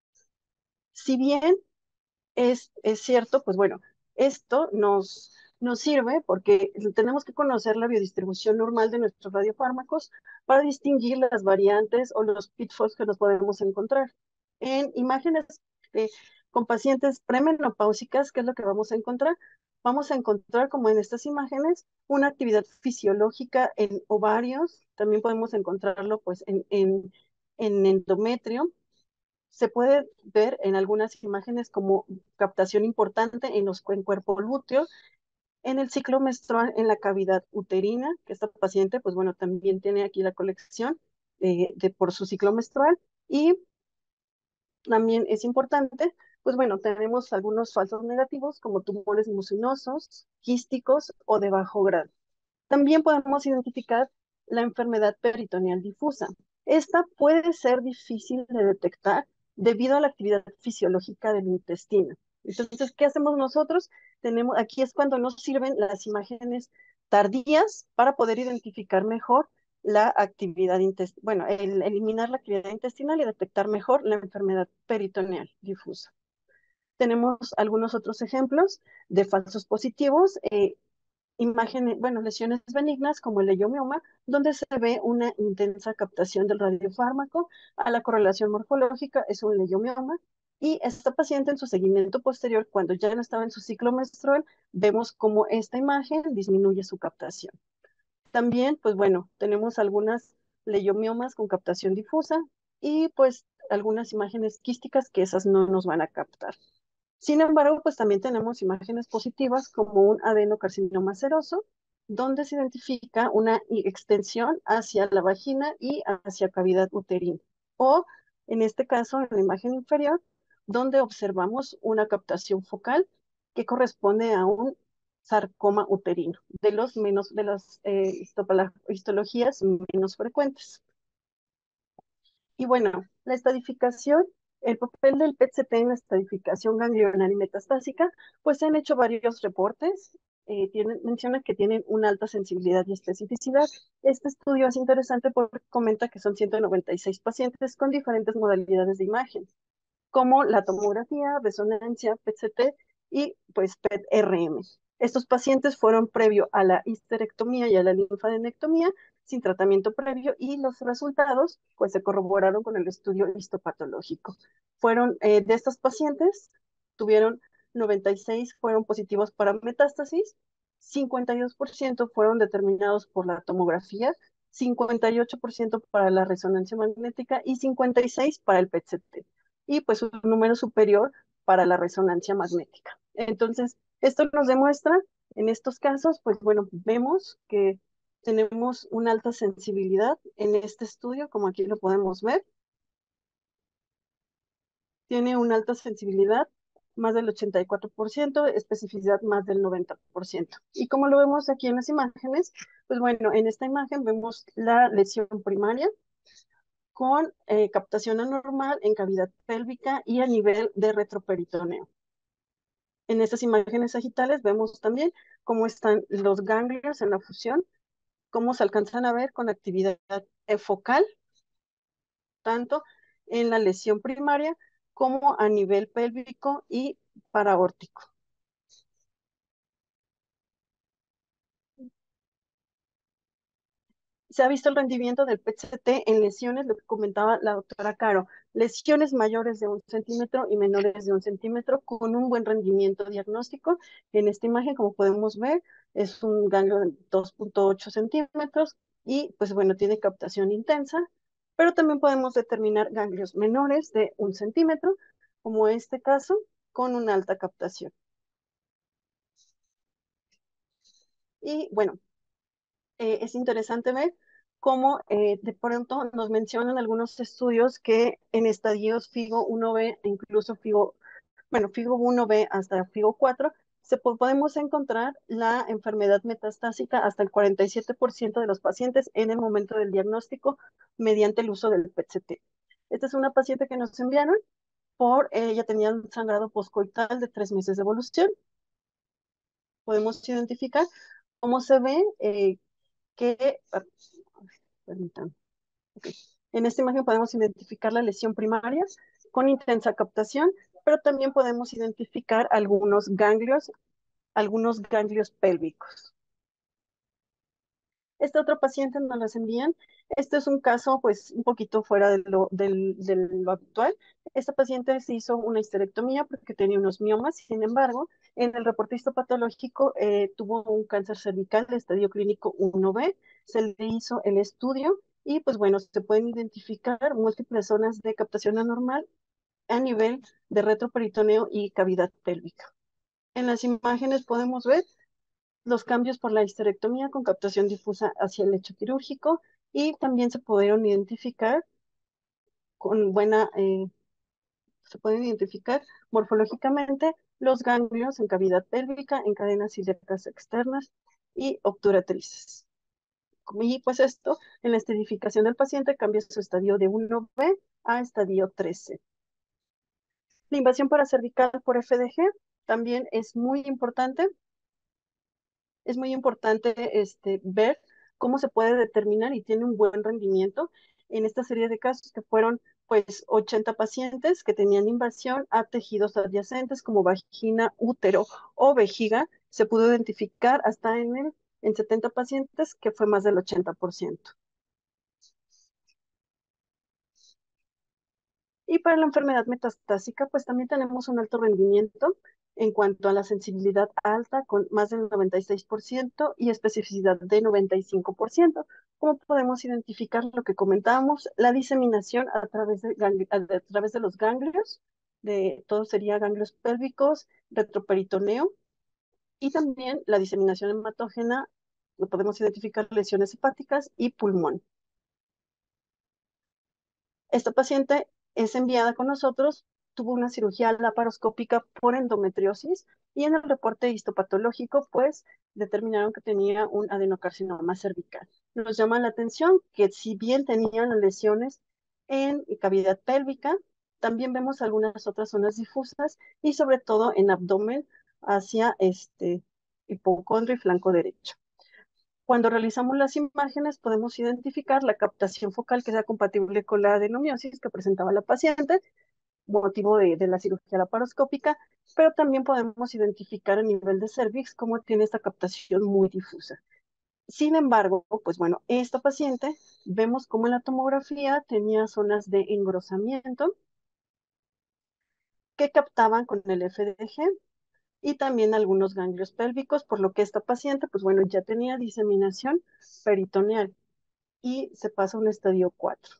Si bien es, es cierto, pues bueno, esto nos, nos sirve porque tenemos que conocer la biodistribución normal de nuestros radiofármacos para distinguir las variantes o los pitfalls que nos podemos encontrar. En imágenes eh, con pacientes premenopáusicas, ¿qué es lo que vamos a encontrar? Vamos a encontrar, como en estas imágenes, una actividad fisiológica en ovarios, también podemos encontrarlo pues en, en, en endometrio. Se puede ver en algunas imágenes como captación importante en los en cuerpo lúteo, en el ciclo menstrual, en la cavidad uterina, que esta paciente, pues bueno, también tiene aquí la colección eh, de, por su ciclo menstrual, y también es importante, pues bueno, tenemos algunos falsos negativos como tumores mucinosos, quísticos o de bajo grado. También podemos identificar la enfermedad peritoneal difusa. Esta puede ser difícil de detectar debido a la actividad fisiológica del intestino. Entonces, ¿qué hacemos nosotros? Tenemos, aquí es cuando nos sirven las imágenes tardías para poder identificar mejor la actividad intestinal, bueno, el, eliminar la actividad intestinal y detectar mejor la enfermedad peritoneal difusa. Tenemos algunos otros ejemplos de falsos positivos. Eh, imágenes, bueno, lesiones benignas como el leiomioma, donde se ve una intensa captación del radiofármaco. A la correlación morfológica es un leiomioma, y esta paciente en su seguimiento posterior, cuando ya no estaba en su ciclo menstrual, vemos cómo esta imagen disminuye su captación. También, pues bueno, tenemos algunas leiomiomas con captación difusa y pues algunas imágenes quísticas que esas no nos van a captar. Sin embargo, pues también tenemos imágenes positivas como un adenocarcinoma seroso, donde se identifica una extensión hacia la vagina y hacia cavidad uterina. O, en este caso, en la imagen inferior, donde observamos una captación focal que corresponde a un sarcoma uterino, de los menos, de las eh, histologías menos frecuentes. Y bueno, la estadificación, el papel del P E T-C T en la estadificación ganglionar y metastásica, pues se han hecho varios reportes. Eh, tienen, mencionan que tienen una alta sensibilidad y especificidad. Este estudio es interesante porque comenta que son ciento noventa y seis pacientes con diferentes modalidades de imagen, como la tomografía, resonancia, P E T-C T y pues P E T R M. Estos pacientes fueron previo a la histerectomía y a la linfadenectomía sin tratamiento previo, y los resultados pues se corroboraron con el estudio histopatológico. Fueron eh, de estos pacientes, tuvieron noventa y seis fueron positivos para metástasis, cincuenta y dos por ciento fueron determinados por la tomografía, cincuenta y ocho por ciento para la resonancia magnética y cincuenta y seis por ciento para el P E T-C T, y pues un número superior para la resonancia magnética. Entonces, esto nos demuestra, en estos casos, pues bueno, vemos que tenemos una alta sensibilidad en este estudio, como aquí lo podemos ver. Tiene una alta sensibilidad, más del ochenta y cuatro por ciento, especificidad más del noventa por ciento. Y como lo vemos aquí en las imágenes, pues bueno, en esta imagen vemos la lesión primaria con eh, captación anormal en cavidad pélvica y a nivel de retroperitoneo. En estas imágenes sagitales vemos también cómo están los ganglios en la fusión, cómo se alcanzan a ver con actividad focal, tanto en la lesión primaria como a nivel pélvico y paraórtico. Se ha visto el rendimiento del P E T-C T en lesiones, lo que comentaba la doctora Caro, lesiones mayores de un centímetro y menores de un centímetro con un buen rendimiento diagnóstico. En esta imagen, como podemos ver, es un ganglio de dos punto ocho centímetros y pues bueno, tiene captación intensa, pero también podemos determinar ganglios menores de un centímetro, como este caso, con una alta captación. Y bueno, eh, es interesante ver cómo eh, de pronto nos mencionan algunos estudios que en estadios FIGO uno B e incluso FIGO, bueno, FIGO uno B hasta FIGO cuatro, se po- podemos encontrar la enfermedad metastásica hasta el cuarenta y siete por ciento de los pacientes en el momento del diagnóstico mediante el uso del P E T C T. Esta es una paciente que nos enviaron por, eh, ella tenía un sangrado poscoital de tres meses de evolución. Podemos identificar cómo se ve eh, que, ah, permítanme. Okay. En esta imagen podemos identificar la lesión primaria con intensa captación, pero también podemos identificar algunos ganglios, algunos ganglios pélvicos. Este otro paciente nos los envían. Este es un caso, pues, un poquito fuera de lo, del, de lo habitual. Esta paciente se hizo una histerectomía porque tenía unos miomas. Sin embargo, en el reporte histopatológico eh, tuvo un cáncer cervical de estadio clínico uno B. Se le hizo el estudio y, pues, bueno, se pueden identificar múltiples zonas de captación anormal a nivel de retroperitoneo y cavidad pélvica. En las imágenes podemos ver los cambios por la histerectomía con captación difusa hacia el lecho quirúrgico y también se pudieron identificar con buena, eh, se pueden identificar morfológicamente los ganglios en cavidad pélvica, en cadenas ilíacas externas y obturatrices. Y pues esto, en la estratificación del paciente, cambia su estadio de uno B a estadio tres C. La invasión paracervical por F D G también es muy importante. Es muy importante este, ver cómo se puede determinar y tiene un buen rendimiento en esta serie de casos que fueron pues ochenta pacientes que tenían invasión a tejidos adyacentes como vagina, útero o vejiga. Se pudo identificar hasta en, el, en setenta pacientes que fue más del ochenta por ciento. Y para la enfermedad metastásica, pues también tenemos un alto rendimiento en cuanto a la sensibilidad alta, con más del noventa y seis por ciento y especificidad de noventa y cinco por ciento. ¿Cómo podemos identificar lo que comentábamos? La diseminación a través de, a través de los ganglios, de todo sería ganglios pélvicos, retroperitoneo, y también la diseminación hematógena, lo podemos identificar lesiones hepáticas y pulmón. Esta paciente es enviada con nosotros, tuvo una cirugía laparoscópica por endometriosis y en el reporte histopatológico, pues, determinaron que tenía un adenocarcinoma cervical. Nos llama la atención que si bien tenían lesiones en cavidad pélvica, también vemos algunas otras zonas difusas y sobre todo en abdomen hacia este hipocondrio y flanco derecho. Cuando realizamos las imágenes, podemos identificar la captación focal que sea compatible con la adenomiosis que presentaba la paciente, motivo de, de la cirugía laparoscópica, pero también podemos identificar a nivel de cervix cómo tiene esta captación muy difusa. Sin embargo, pues bueno, esta paciente vemos cómo en la tomografía tenía zonas de engrosamiento que captaban con el F D G y también algunos ganglios pélvicos, por lo que esta paciente, pues bueno, ya tenía diseminación peritoneal y se pasa a un estadio cuatro.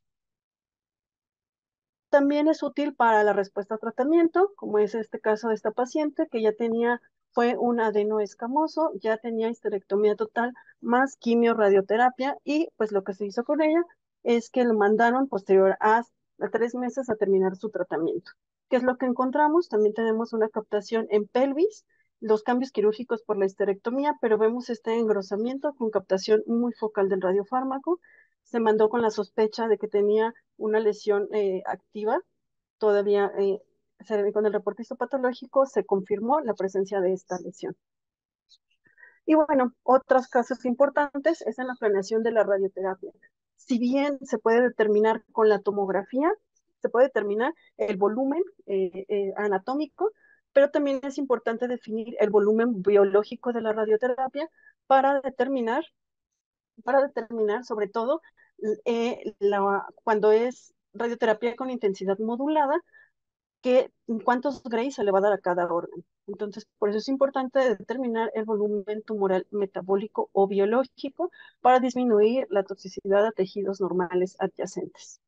También es útil para la respuesta a tratamiento, como es este caso de esta paciente que ya tenía, fue un adeno escamoso, ya tenía histerectomía total más quimio-radioterapia y pues lo que se hizo con ella es que lo mandaron posterior a, a tres meses a terminar su tratamiento. ¿Qué es lo que encontramos? También tenemos una captación en pelvis, los cambios quirúrgicos por la histerectomía, pero vemos este engrosamiento con captación muy focal del radiofármaco. Se mandó con la sospecha de que tenía una lesión eh, activa. Todavía eh, se, con el reporte histopatológico se confirmó la presencia de esta lesión. Y bueno, otros casos importantes es en la planeación de la radioterapia. Si bien se puede determinar con la tomografía, se puede determinar el volumen eh, eh, anatómico, pero también es importante definir el volumen biológico de la radioterapia para determinar, para determinar sobre todo eh, la, cuando es radioterapia con intensidad modulada, que cuántos Gray se le va a dar a cada órgano. Entonces, por eso es importante determinar el volumen tumoral metabólico o biológico para disminuir la toxicidad a tejidos normales adyacentes.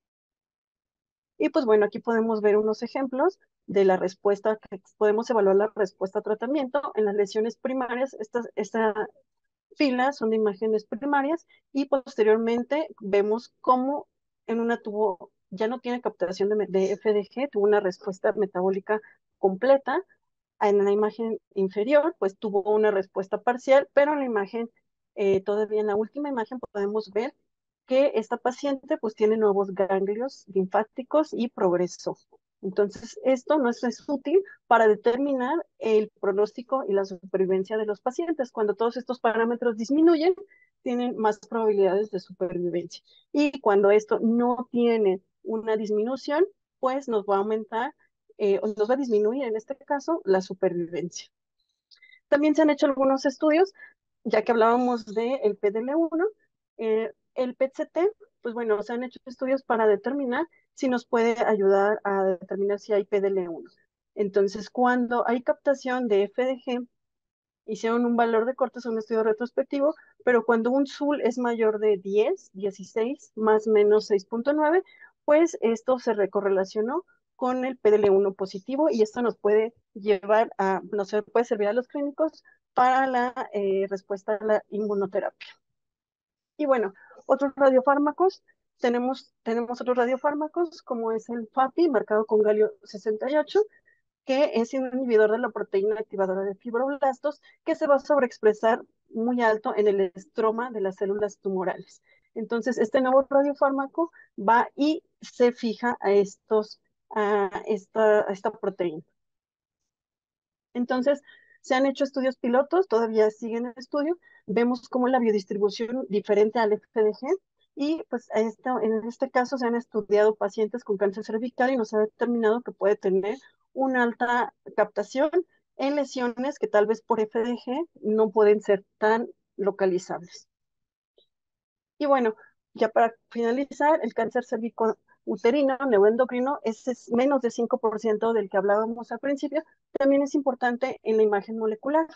Y pues bueno, aquí podemos ver unos ejemplos de la respuesta, que podemos evaluar la respuesta a tratamiento en las lesiones primarias. Esta, esta filas son de imágenes primarias y posteriormente vemos cómo en una tuvo, ya no tiene captación de, de F D G, tuvo una respuesta metabólica completa. En la imagen inferior, pues tuvo una respuesta parcial, pero en la imagen, eh, todavía en la última imagen podemos ver que esta paciente pues tiene nuevos ganglios linfáticos y progresó. Entonces, esto no es, es útil para determinar el pronóstico y la supervivencia de los pacientes. Cuando todos estos parámetros disminuyen, tienen más probabilidades de supervivencia. Y cuando esto no tiene una disminución, pues nos va a aumentar, eh, o nos va a disminuir en este caso la supervivencia. También se han hecho algunos estudios, ya que hablábamos del P D L uno, eh, el P E T C T, pues bueno, se han hecho estudios para determinar si nos puede ayudar a determinar si hay P D L uno. Entonces, cuando hay captación de F D G, hicieron un valor de cortes, un estudio retrospectivo, pero cuando un S U L es mayor de diez, dieciséis, más o menos seis punto nueve, pues esto se recorrelacionó con el P D L uno positivo y esto nos puede llevar a, nos puede servir a los clínicos para la eh, respuesta a la inmunoterapia. Y bueno, otros radiofármacos, tenemos, tenemos otros radiofármacos como es el F A P I, marcado con galio sesenta y ocho, que es un inhibidor de la proteína activadora de fibroblastos que se va a sobreexpresar muy alto en el estroma de las células tumorales. Entonces, este nuevo radiofármaco va y se fija a, estos, a, esta, a esta proteína. Entonces, se han hecho estudios pilotos, todavía siguen en estudio, vemos cómo la biodistribución diferente al F D G y pues a esta, en este caso se han estudiado pacientes con cáncer cervical y nos ha determinado que puede tener una alta captación en lesiones que tal vez por F D G no pueden ser tan localizables. Y bueno, ya para finalizar, el cáncer cervicouterino neuroendocrino, ese es menos de cinco por ciento del que hablábamos al principio, también es importante en la imagen molecular.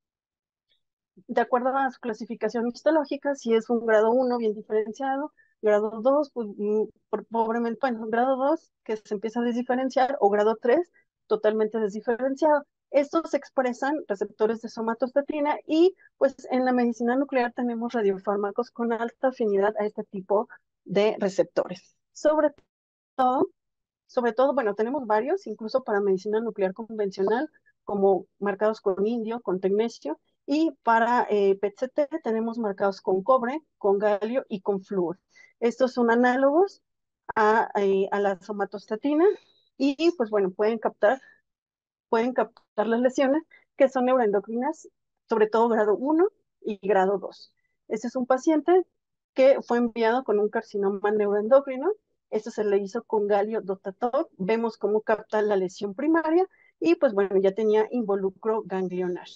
De acuerdo a su clasificación histológica, si es un grado uno bien diferenciado, grado dos, pues, pobremente, bueno, grado dos que se empieza a desdiferenciar, o grado tres totalmente desdiferenciado. Estos expresan receptores de somatostatina y pues en la medicina nuclear tenemos radiofármacos con alta afinidad a este tipo de receptores. Sobre todo, sobre todo, bueno, tenemos varios, incluso para medicina nuclear convencional, como marcados con indio, con tecnesio, y para eh, P E T C T tenemos marcados con cobre, con galio y con flúor. Estos son análogos a, eh, a la somatostatina y, pues bueno, pueden captar, pueden captar las lesiones que son neuroendocrinas, sobre todo grado uno y grado dos. Este es un paciente que fue enviado con un carcinoma neuroendocrino. Esto se le hizo con galio dotator. Vemos cómo capta la lesión primaria y pues bueno, ya tenía involucro ganglionar.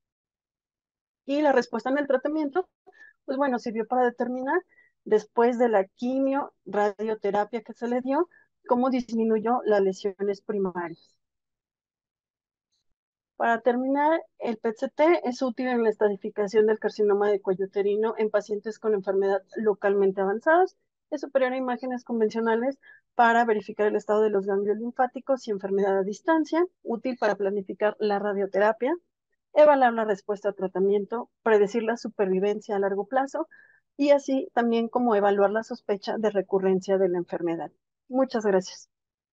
Y la respuesta en el tratamiento, pues bueno, sirvió para determinar después de la quimio, radioterapia que se le dio, cómo disminuyó las lesiones primarias. Para terminar, el P E T C T es útil en la estadificación del carcinoma de cuello uterino en pacientes con enfermedad localmente avanzadas. Es superior a imágenes convencionales para verificar el estado de los ganglios linfáticos y enfermedad a distancia. Útil para planificar la radioterapia, evaluar la respuesta al tratamiento, predecir la supervivencia a largo plazo y así también como evaluar la sospecha de recurrencia de la enfermedad. Muchas gracias.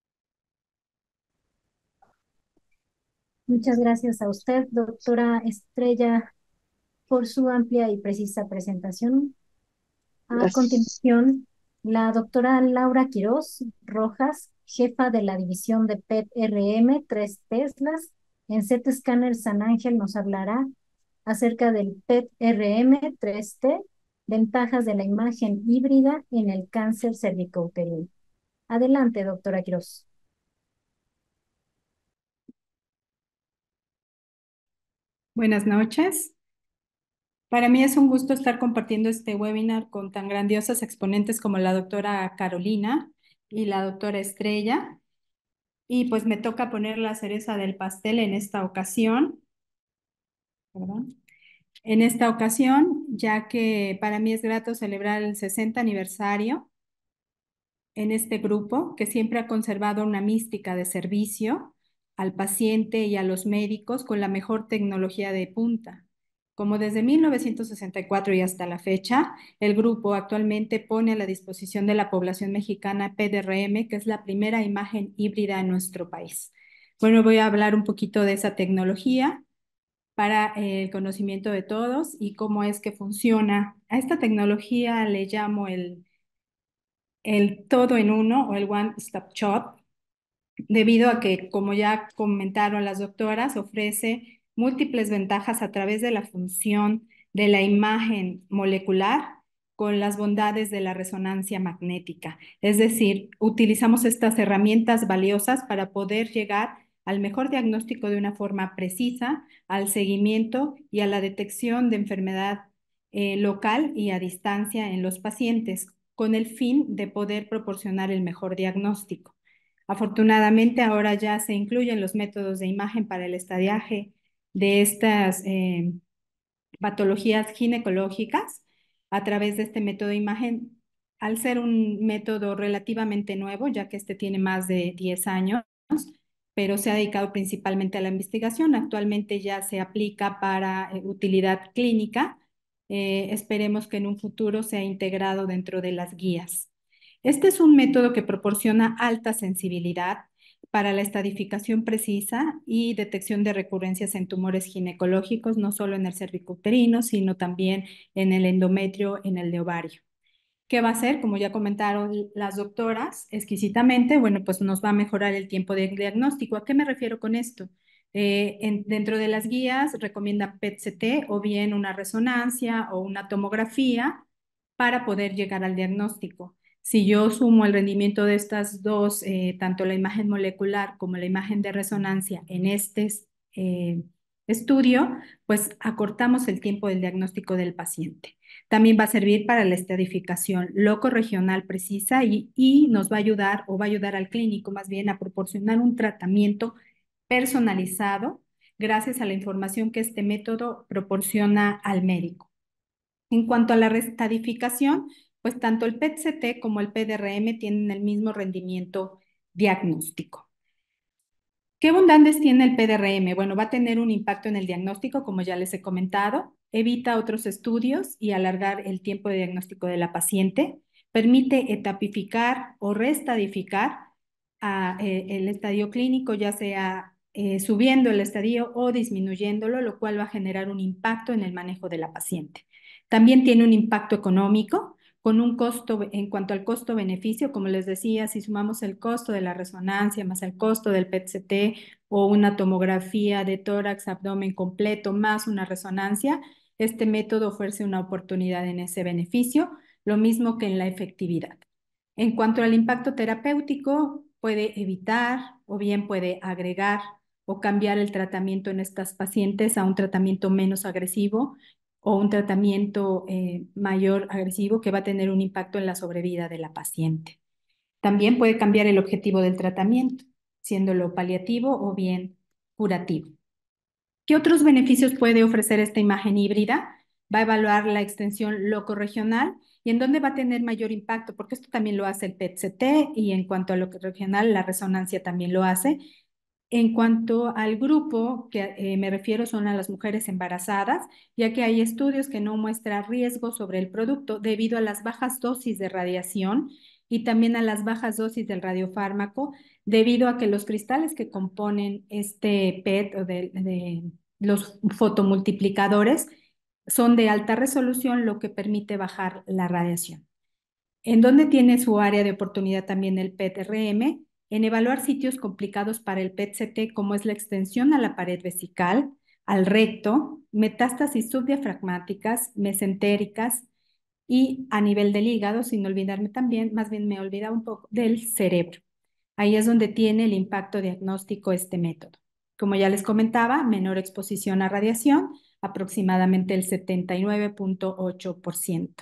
Muchas gracias a usted, doctora Estrella, por su amplia y precisa presentación. A Gracias. continuación, la doctora Laura Quiroz Rojas, jefa de la división de P E T R M tres Teslas en C T Scanner San Ángel, nos hablará acerca del P E T R M tres T, ventajas de la imagen híbrida en el cáncer cervicouterino. Adelante, doctora Quiroz. Buenas noches. Para mí es un gusto estar compartiendo este webinar con tan grandiosas exponentes como la doctora Carolina y la doctora Estrella. Y pues me toca poner la cereza del pastel en esta ocasión. Perdón. En esta ocasión, ya que para mí es grato celebrar el sesenta aniversario en este grupo que siempre ha conservado una mística de servicio al paciente y a los médicos con la mejor tecnología de punta, Como desde mil novecientos sesenta y cuatro y hasta la fecha, el grupo actualmente pone a la disposición de la población mexicana P D R M, que es la primera imagen híbrida en nuestro país. Bueno, voy a hablar un poquito de esa tecnología para el conocimiento de todos y cómo es que funciona. A esta tecnología le llamo el, el todo en uno o el One Stop Shop, debido a que, como ya comentaron las doctoras, ofrece múltiples ventajas a través de la función de la imagen molecular con las bondades de la resonancia magnética. Es decir, utilizamos estas herramientas valiosas para poder llegar al mejor diagnóstico de una forma precisa, al seguimiento y a la detección de enfermedad eh, local y a distancia en los pacientes, con el fin de poder proporcionar el mejor diagnóstico. Afortunadamente, ahora ya se incluyen los métodos de imagen para el estadiaje de estas eh, patologías ginecológicas a través de este método de imagen, al ser un método relativamente nuevo, ya que este tiene más de diez años, pero se ha dedicado principalmente a la investigación. Actualmente ya se aplica para eh, utilidad clínica. Eh, esperemos que en un futuro sea integrado dentro de las guías. Este es un método que proporciona alta sensibilidad para la estadificación precisa y detección de recurrencias en tumores ginecológicos, no solo en el cervicuterino, sino también en el endometrio, en el de ovario. ¿Qué va a hacer? Como ya comentaron las doctoras exquisitamente, bueno, pues nos va a mejorar el tiempo de diagnóstico. ¿A qué me refiero con esto? Eh, en, dentro de las guías recomienda P E T C T o bien una resonancia o una tomografía para poder llegar al diagnóstico. Si yo sumo el rendimiento de estas dos, eh, tanto la imagen molecular como la imagen de resonancia en este eh, estudio, pues acortamos el tiempo del diagnóstico del paciente. También va a servir para la estadificación loco-regional precisa y, y nos va a ayudar o va a ayudar al clínico más bien a proporcionar un tratamiento personalizado gracias a la información que este método proporciona al médico. En cuanto a la estadificación, pues tanto el P E T C T como el P D R M tienen el mismo rendimiento diagnóstico. ¿Qué bondades tiene el P D R M? Bueno, va a tener un impacto en el diagnóstico, como ya les he comentado, evita otros estudios y alargar el tiempo de diagnóstico de la paciente, permite etapificar o reestadificar a, eh, el estadio clínico, ya sea eh, subiendo el estadio o disminuyéndolo, lo cual va a generar un impacto en el manejo de la paciente. También tiene un impacto económico, con un costo, en cuanto al costo-beneficio, como les decía, si sumamos el costo de la resonancia más el costo del P E T C T o una tomografía de tórax, abdomen completo más una resonancia, este método ofrece una oportunidad en ese beneficio, lo mismo que en la efectividad. En cuanto al impacto terapéutico, puede evitar o bien puede agregar o cambiar el tratamiento en estas pacientes a un tratamiento menos agresivo o un tratamiento eh, mayor agresivo que va a tener un impacto en la sobrevida de la paciente. También puede cambiar el objetivo del tratamiento, siéndolo paliativo o bien curativo. ¿Qué otros beneficios puede ofrecer esta imagen híbrida? Va a evaluar la extensión locorregional y en dónde va a tener mayor impacto, porque esto también lo hace el P E T C T y en cuanto a locorregional, la resonancia también lo hace. En cuanto al grupo que eh, me refiero son a las mujeres embarazadas, ya que hay estudios que no muestran riesgo sobre el producto debido a las bajas dosis de radiación y también a las bajas dosis del radiofármaco, debido a que los cristales que componen este P E T o de, de los fotomultiplicadores son de alta resolución, lo que permite bajar la radiación. ¿En dónde tiene su área de oportunidad también el P E T R M? En evaluar sitios complicados para el P E T C T, como es la extensión a la pared vesical, al recto, metástasis subdiafragmáticas, mesentéricas y a nivel del hígado, sin olvidarme también, más bien me he olvidado un poco, del cerebro. Ahí es donde tiene el impacto diagnóstico este método. Como ya les comentaba, menor exposición a radiación, aproximadamente el setenta y nueve punto ocho por ciento.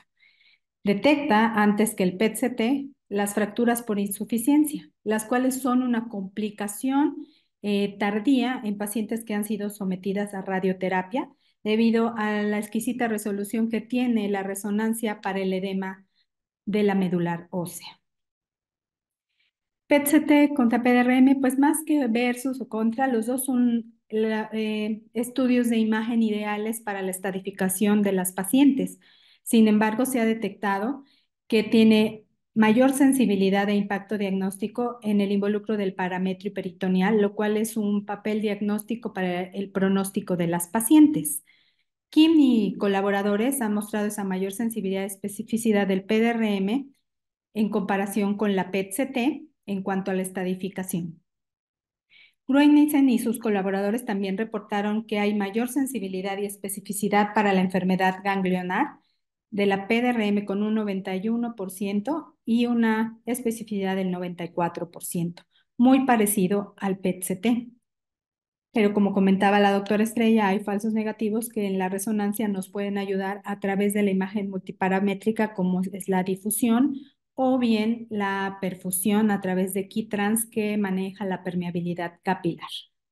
Detecta antes que el P E T C T las fracturas por insuficiencia, las cuales son una complicación eh, tardía en pacientes que han sido sometidas a radioterapia debido a la exquisita resolución que tiene la resonancia para el edema de la medular ósea. P E T C T contra P D R M, pues más que versus o contra, los dos son la- eh, estudios de imagen ideales para la estadificación de las pacientes. Sin embargo, se ha detectado que tiene mayor sensibilidad e impacto diagnóstico en el involucro del parametrio peritoneal, lo cual es un papel diagnóstico para el pronóstico de las pacientes. Kim y colaboradores han mostrado esa mayor sensibilidad y especificidad del P D R M en comparación con la P E T C T en cuanto a la estadificación. Grueinissen y sus colaboradores también reportaron que hay mayor sensibilidad y especificidad para la enfermedad ganglionar de la P D R M con un noventa y uno por ciento y una especificidad del noventa y cuatro por ciento, muy parecido al P E T C T. Pero como comentaba la doctora Estrella, hay falsos negativos que en la resonancia nos pueden ayudar a través de la imagen multiparamétrica, como es la difusión, o bien la perfusión a través de Keytrans, que maneja la permeabilidad capilar.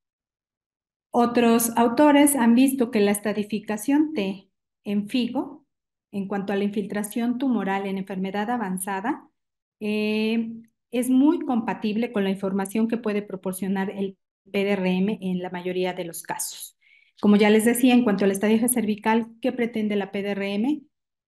Otros autores han visto que la estadificación T en FIGO, en cuanto a la infiltración tumoral en enfermedad avanzada, eh, es muy compatible con la información que puede proporcionar el P D R M en la mayoría de los casos. Como ya les decía, en cuanto a la estadia cervical, ¿qué pretende la P D R M?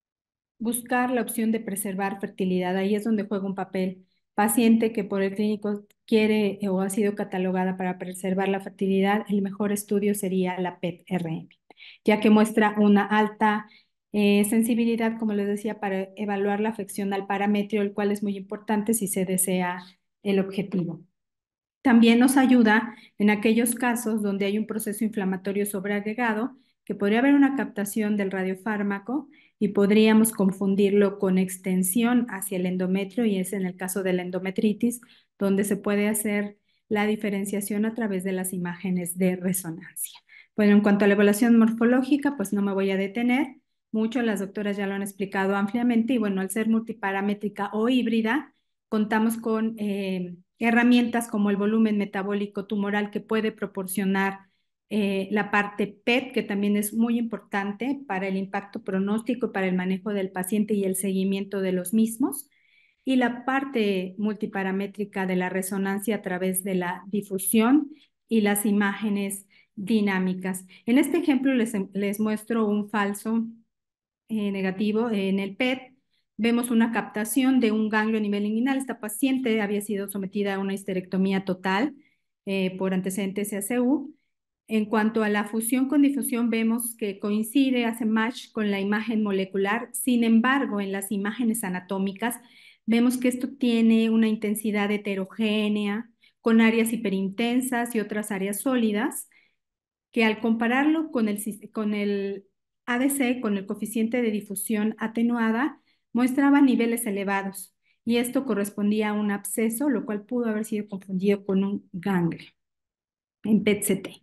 Buscar la opción de preservar fertilidad. Ahí es donde juega un papel. Paciente que por el clínico quiere o ha sido catalogada para preservar la fertilidad, el mejor estudio sería la P E T R M, ya que muestra una alta eh, sensibilidad, como les decía, para evaluar la afección al parametrio, el cual es muy importante si se desea el objetivo. También nos ayuda en aquellos casos donde hay un proceso inflamatorio sobreagregado, que podría haber una captación del radiofármaco y podríamos confundirlo con extensión hacia el endometrio, y es en el caso de la endometritis, donde se puede hacer la diferenciación a través de las imágenes de resonancia. Bueno, en cuanto a la evaluación morfológica, pues no me voy a detener mucho, las doctoras ya lo han explicado ampliamente, y bueno, al ser multiparamétrica o híbrida, contamos con eh, herramientas como el volumen metabólico tumoral, que puede proporcionar eh, la parte P E T, que también es muy importante para el impacto pronóstico, para el manejo del paciente y el seguimiento de los mismos, y la parte multiparamétrica de la resonancia a través de la difusión y las imágenes dinámicas. En este ejemplo les, les muestro un falso eh, negativo. En el P E T vemos una captación de un ganglio a nivel inguinal. Esta paciente había sido sometida a una histerectomía total eh, por antecedentes C A C U. En cuanto a la fusión con difusión, vemos que coincide, hace match con la imagen molecular. Sin embargo, en las imágenes anatómicas, vemos que esto tiene una intensidad heterogénea, con áreas hiperintensas y otras áreas sólidas, que al compararlo con el, con el A D C, con el coeficiente de difusión atenuada, mostraba niveles elevados, y esto correspondía a un absceso, lo cual pudo haber sido confundido con un ganglio en P E T C T.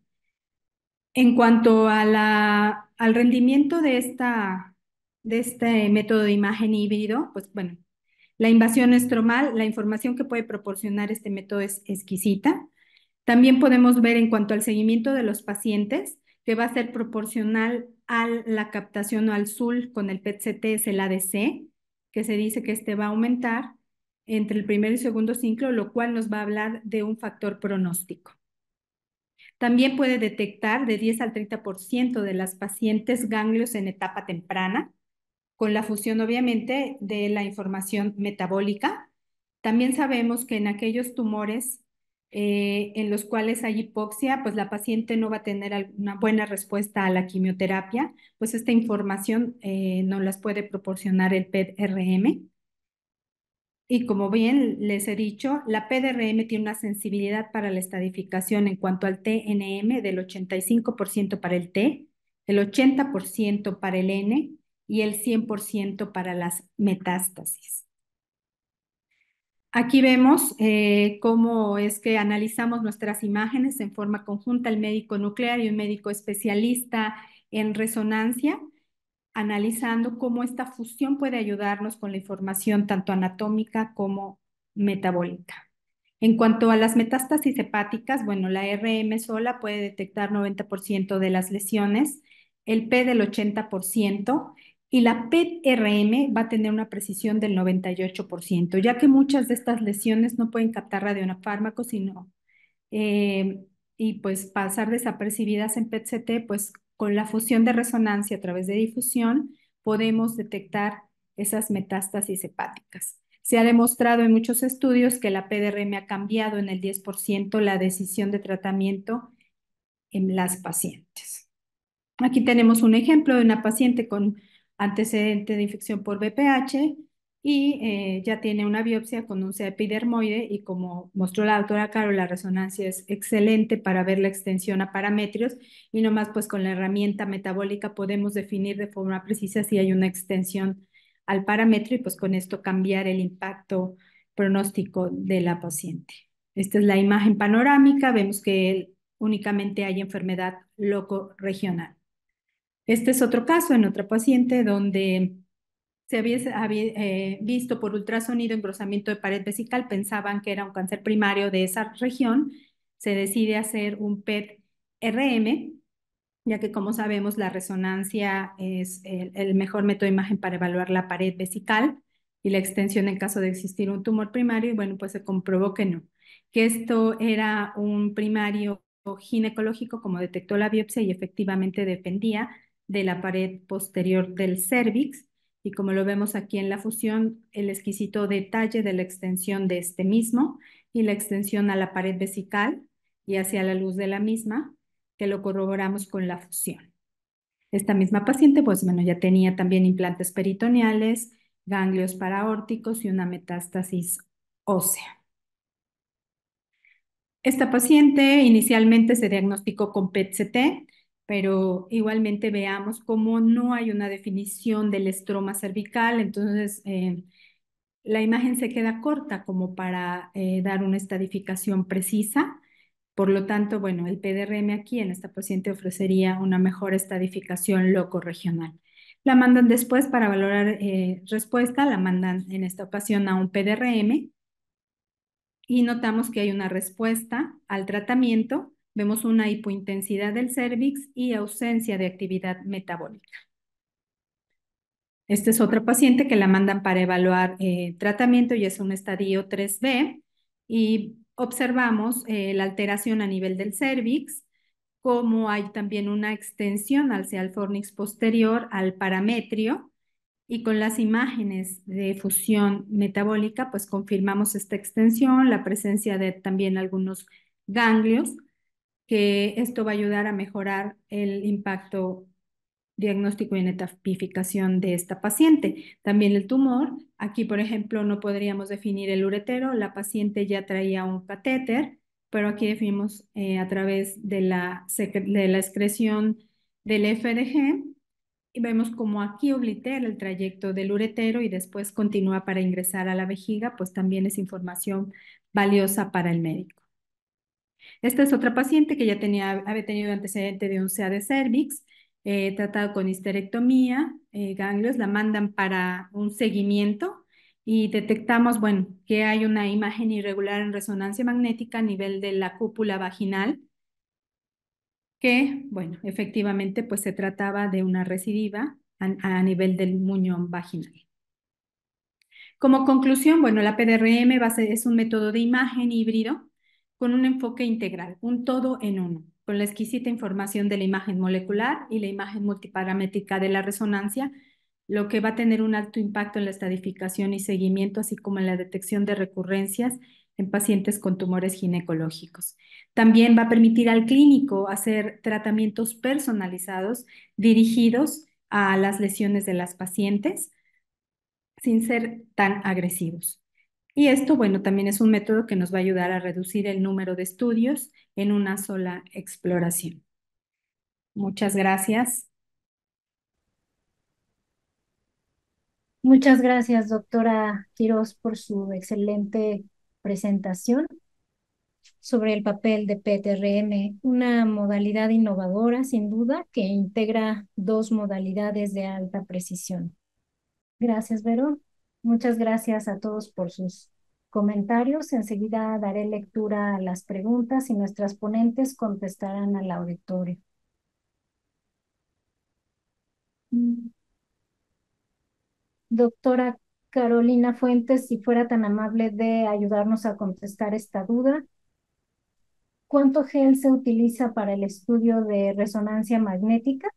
En cuanto a la, al rendimiento de, esta, de este método de imagen híbrido, pues bueno, la invasión estromal, la información que puede proporcionar este método es exquisita. También podemos ver en cuanto al seguimiento de los pacientes, que va a ser proporcional a la captación o al S U L con el P E T C T, es el A D C, que se dice que este va a aumentar entre el primer y segundo ciclo, lo cual nos va a hablar de un factor pronóstico. También puede detectar de diez al treinta por ciento de las pacientes ganglios en etapa temprana, con la fusión obviamente de la información metabólica. También sabemos que en aquellos tumores eh, en los cuales hay hipoxia, pues la paciente no va a tener una buena respuesta a la quimioterapia, pues esta información eh, nos las puede proporcionar el P E T R M. Y como bien les he dicho, la P D R M tiene una sensibilidad para la estadificación en cuanto al T N M del ochenta y cinco por ciento para el T, el ochenta por ciento para el N y el cien por ciento para las metástasis. Aquí vemos eh, cómo es que analizamos nuestras imágenes en forma conjunta, el médico nuclear y un médico especialista en resonancia, analizando cómo esta fusión puede ayudarnos con la información tanto anatómica como metabólica. En cuanto a las metástasis hepáticas, bueno, la R M sola puede detectar noventa por ciento de las lesiones, el P del ochenta por ciento, y la P E T R M va a tener una precisión del noventa y ocho por ciento, ya que muchas de estas lesiones no pueden captar radionafármacos, sino eh, y pues pasar desapercibidas en P E T C T, pues con la fusión de resonancia a través de difusión podemos detectar esas metástasis hepáticas. Se ha demostrado en muchos estudios que la P D R M ha cambiado en el diez por ciento la decisión de tratamiento en las pacientes. Aquí tenemos un ejemplo de una paciente con antecedente de infección por V P H y eh, ya tiene una biopsia con un C E P epidermoide y como mostró la doctora Caro, la resonancia es excelente para ver la extensión a parametrios y nomás pues con la herramienta metabólica podemos definir de forma precisa si hay una extensión al parámetro y pues con esto cambiar el impacto pronóstico de la paciente. Esta es la imagen panorámica, vemos que únicamente hay enfermedad loco-regional. Este es otro caso en otra paciente donde se había, había eh, visto por ultrasonido engrosamiento de pared vesical, pensaban que era un cáncer primario de esa región, se decide hacer un P E T R M, ya que como sabemos la resonancia es el, el mejor método de imagen para evaluar la pared vesical y la extensión en caso de existir un tumor primario, y bueno, pues se comprobó que no, que esto era un primario ginecológico, como detectó la biopsia, y efectivamente dependía de la pared posterior del cérvix, y como lo vemos aquí en la fusión, el exquisito detalle de la extensión de este mismo y la extensión a la pared vesical y hacia la luz de la misma, que lo corroboramos con la fusión. Esta misma paciente, pues bueno, ya tenía también implantes peritoneales, ganglios paraórticos y una metástasis ósea. Esta paciente inicialmente se diagnosticó con P E T C T, pero igualmente veamos cómo no hay una definición del estroma cervical, entonces eh, la imagen se queda corta como para eh, dar una estadificación precisa. Por lo tanto, bueno, el P D R M aquí en esta paciente ofrecería una mejor estadificación locorregional. La mandan después para valorar eh, respuesta, la mandan en esta ocasión a un P D R M y notamos que hay una respuesta al tratamiento. Vemos una hipointensidad del cérvix y ausencia de actividad metabólica. Esta es otra paciente que la mandan para evaluar eh, tratamiento y es un estadio tres B y observamos eh, la alteración a nivel del cérvix, como hay también una extensión hacia el fornix posterior al parametrio y con las imágenes de fusión metabólica pues confirmamos esta extensión, la presencia de también algunos ganglios, que esto va a ayudar a mejorar el impacto diagnóstico y netapificación de esta paciente. También el tumor, aquí por ejemplo no podríamos definir el uretero, la paciente ya traía un catéter, pero aquí definimos eh, a través de la, de la excreción del F D G y vemos como aquí oblitera el trayecto del uretero y después continúa para ingresar a la vejiga, pues también es información valiosa para el médico. Esta es otra paciente que ya tenía, había tenido antecedente de un C A de cervix, eh, tratado con histerectomía, eh, ganglios, la mandan para un seguimiento y detectamos, bueno, que hay una imagen irregular en resonancia magnética a nivel de la cúpula vaginal, que, bueno, efectivamente, pues se trataba de una recidiva a, a nivel del muñón vaginal. Como conclusión, bueno, la P D R M va a ser, es un método de imagen híbrido con un enfoque integral, un todo en uno, con la exquisita información de la imagen molecular y la imagen multiparamétrica de la resonancia, lo que va a tener un alto impacto en la estadificación y seguimiento, así como en la detección de recurrencias en pacientes con tumores ginecológicos. También va a permitir al clínico hacer tratamientos personalizados dirigidos a las lesiones de las pacientes, sin ser tan agresivos. Y esto, bueno, también es un método que nos va a ayudar a reducir el número de estudios en una sola exploración. Muchas gracias. Muchas gracias, doctora Quiroz, por su excelente presentación sobre el papel de P T R M, una modalidad innovadora, sin duda, que integra dos modalidades de alta precisión. Gracias, Vero. Muchas gracias a todos por sus comentarios. Enseguida daré lectura a las preguntas y nuestras ponentes contestarán al auditorio. Mm. Doctora Carolina Fuentes, si fuera tan amable de ayudarnos a contestar esta duda. ¿Cuánto gel se utiliza para el estudio de resonancia magnética?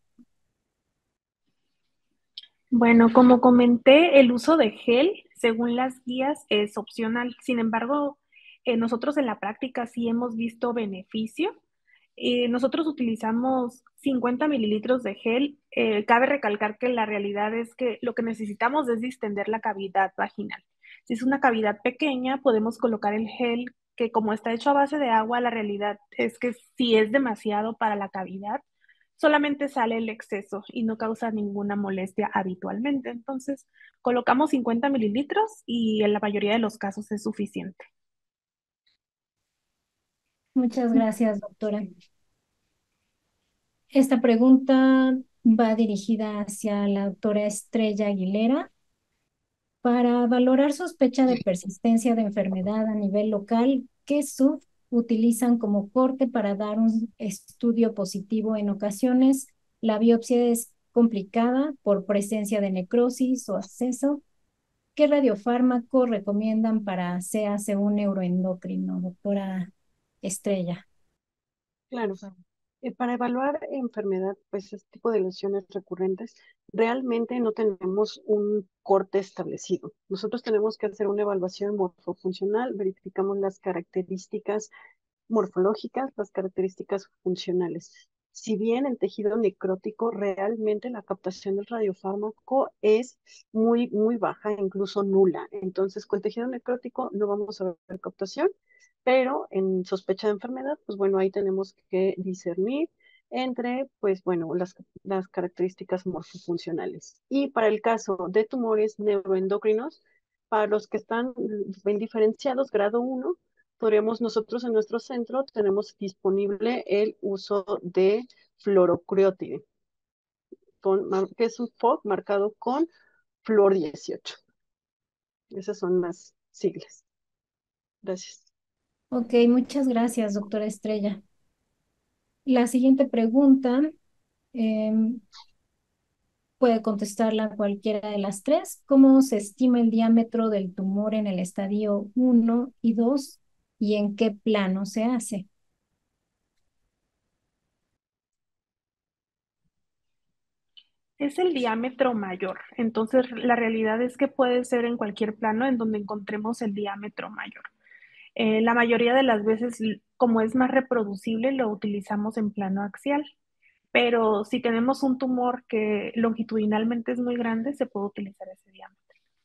Bueno, como comenté, el uso de gel, según las guías, es opcional. Sin embargo, eh, nosotros en la práctica sí hemos visto beneficio. Eh, nosotros utilizamos cincuenta mililitros de gel. Eh, cabe recalcar que la realidad es que lo que necesitamos es distender la cavidad vaginal. Si es una cavidad pequeña, podemos colocar el gel, que como está hecho a base de agua, la realidad es que si es demasiado para la cavidad, solamente sale el exceso y no causa ninguna molestia habitualmente. Entonces, colocamos cincuenta mililitros y en la mayoría de los casos es suficiente. Muchas gracias, doctora. Esta pregunta va dirigida hacia la doctora Estrella Aguilera. Para valorar sospecha de persistencia de enfermedad a nivel local, ¿qué S U V utilizan como corte para dar un estudio positivo? En ocasiones, la biopsia es complicada por presencia de necrosis o absceso. ¿Qué radiofármaco recomiendan para C A C un neuroendocrino, doctora Estrella? Claro. Eh, para evaluar enfermedad, pues este tipo de lesiones recurrentes, realmente no tenemos un corte establecido. Nosotros tenemos que hacer una evaluación morfofuncional, verificamos las características morfológicas, las características funcionales. Si bien en tejido necrótico realmente la captación del radiofármaco es muy, muy baja, incluso nula. Entonces, con tejido necrótico no vamos a ver captación, pero en sospecha de enfermedad, pues bueno, ahí tenemos que discernir entre, pues bueno, las, las características morfofuncionales. Y para el caso de tumores neuroendocrinos, para los que están bien diferenciados, grado uno, podríamos nosotros en nuestro centro tenemos disponible el uso de fluorocreotide, con, que es un F O C marcado con flúor dieciocho. Esas son las siglas. Gracias. Ok, muchas gracias, doctora Estrella. La siguiente pregunta em, puede contestarla cualquiera de las tres. ¿Cómo se estima el diámetro del tumor en el estadio uno y dos y en qué plano se hace? Es el diámetro mayor. Entonces, la realidad es que puede ser en cualquier plano en donde encontremos el diámetro mayor. Eh, la mayoría de las veces, como es más reproducible, lo utilizamos en plano axial. Pero si tenemos un tumor que longitudinalmente es muy grande, se puede utilizar ese diámetro.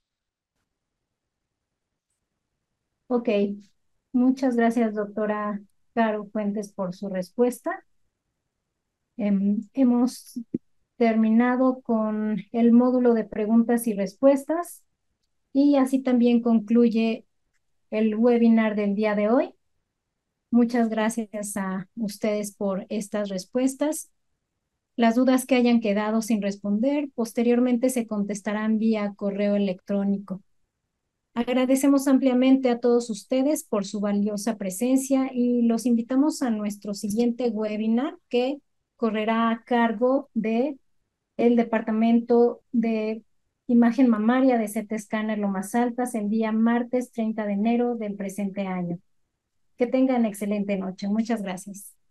Ok, muchas gracias, doctora Caro Fuentes, por su respuesta. Em, hemos terminado con el módulo de preguntas y respuestas y así también concluye el webinar del día de hoy. Muchas gracias a ustedes por estas respuestas. Las dudas que hayan quedado sin responder posteriormente se contestarán vía correo electrónico. Agradecemos ampliamente a todos ustedes por su valiosa presencia y los invitamos a nuestro siguiente webinar que correrá a cargo de el Departamento de Imagen Mamaria de C T Scanner Lomas Altas el día martes treinta de enero del presente año. Que tengan excelente noche. Muchas gracias.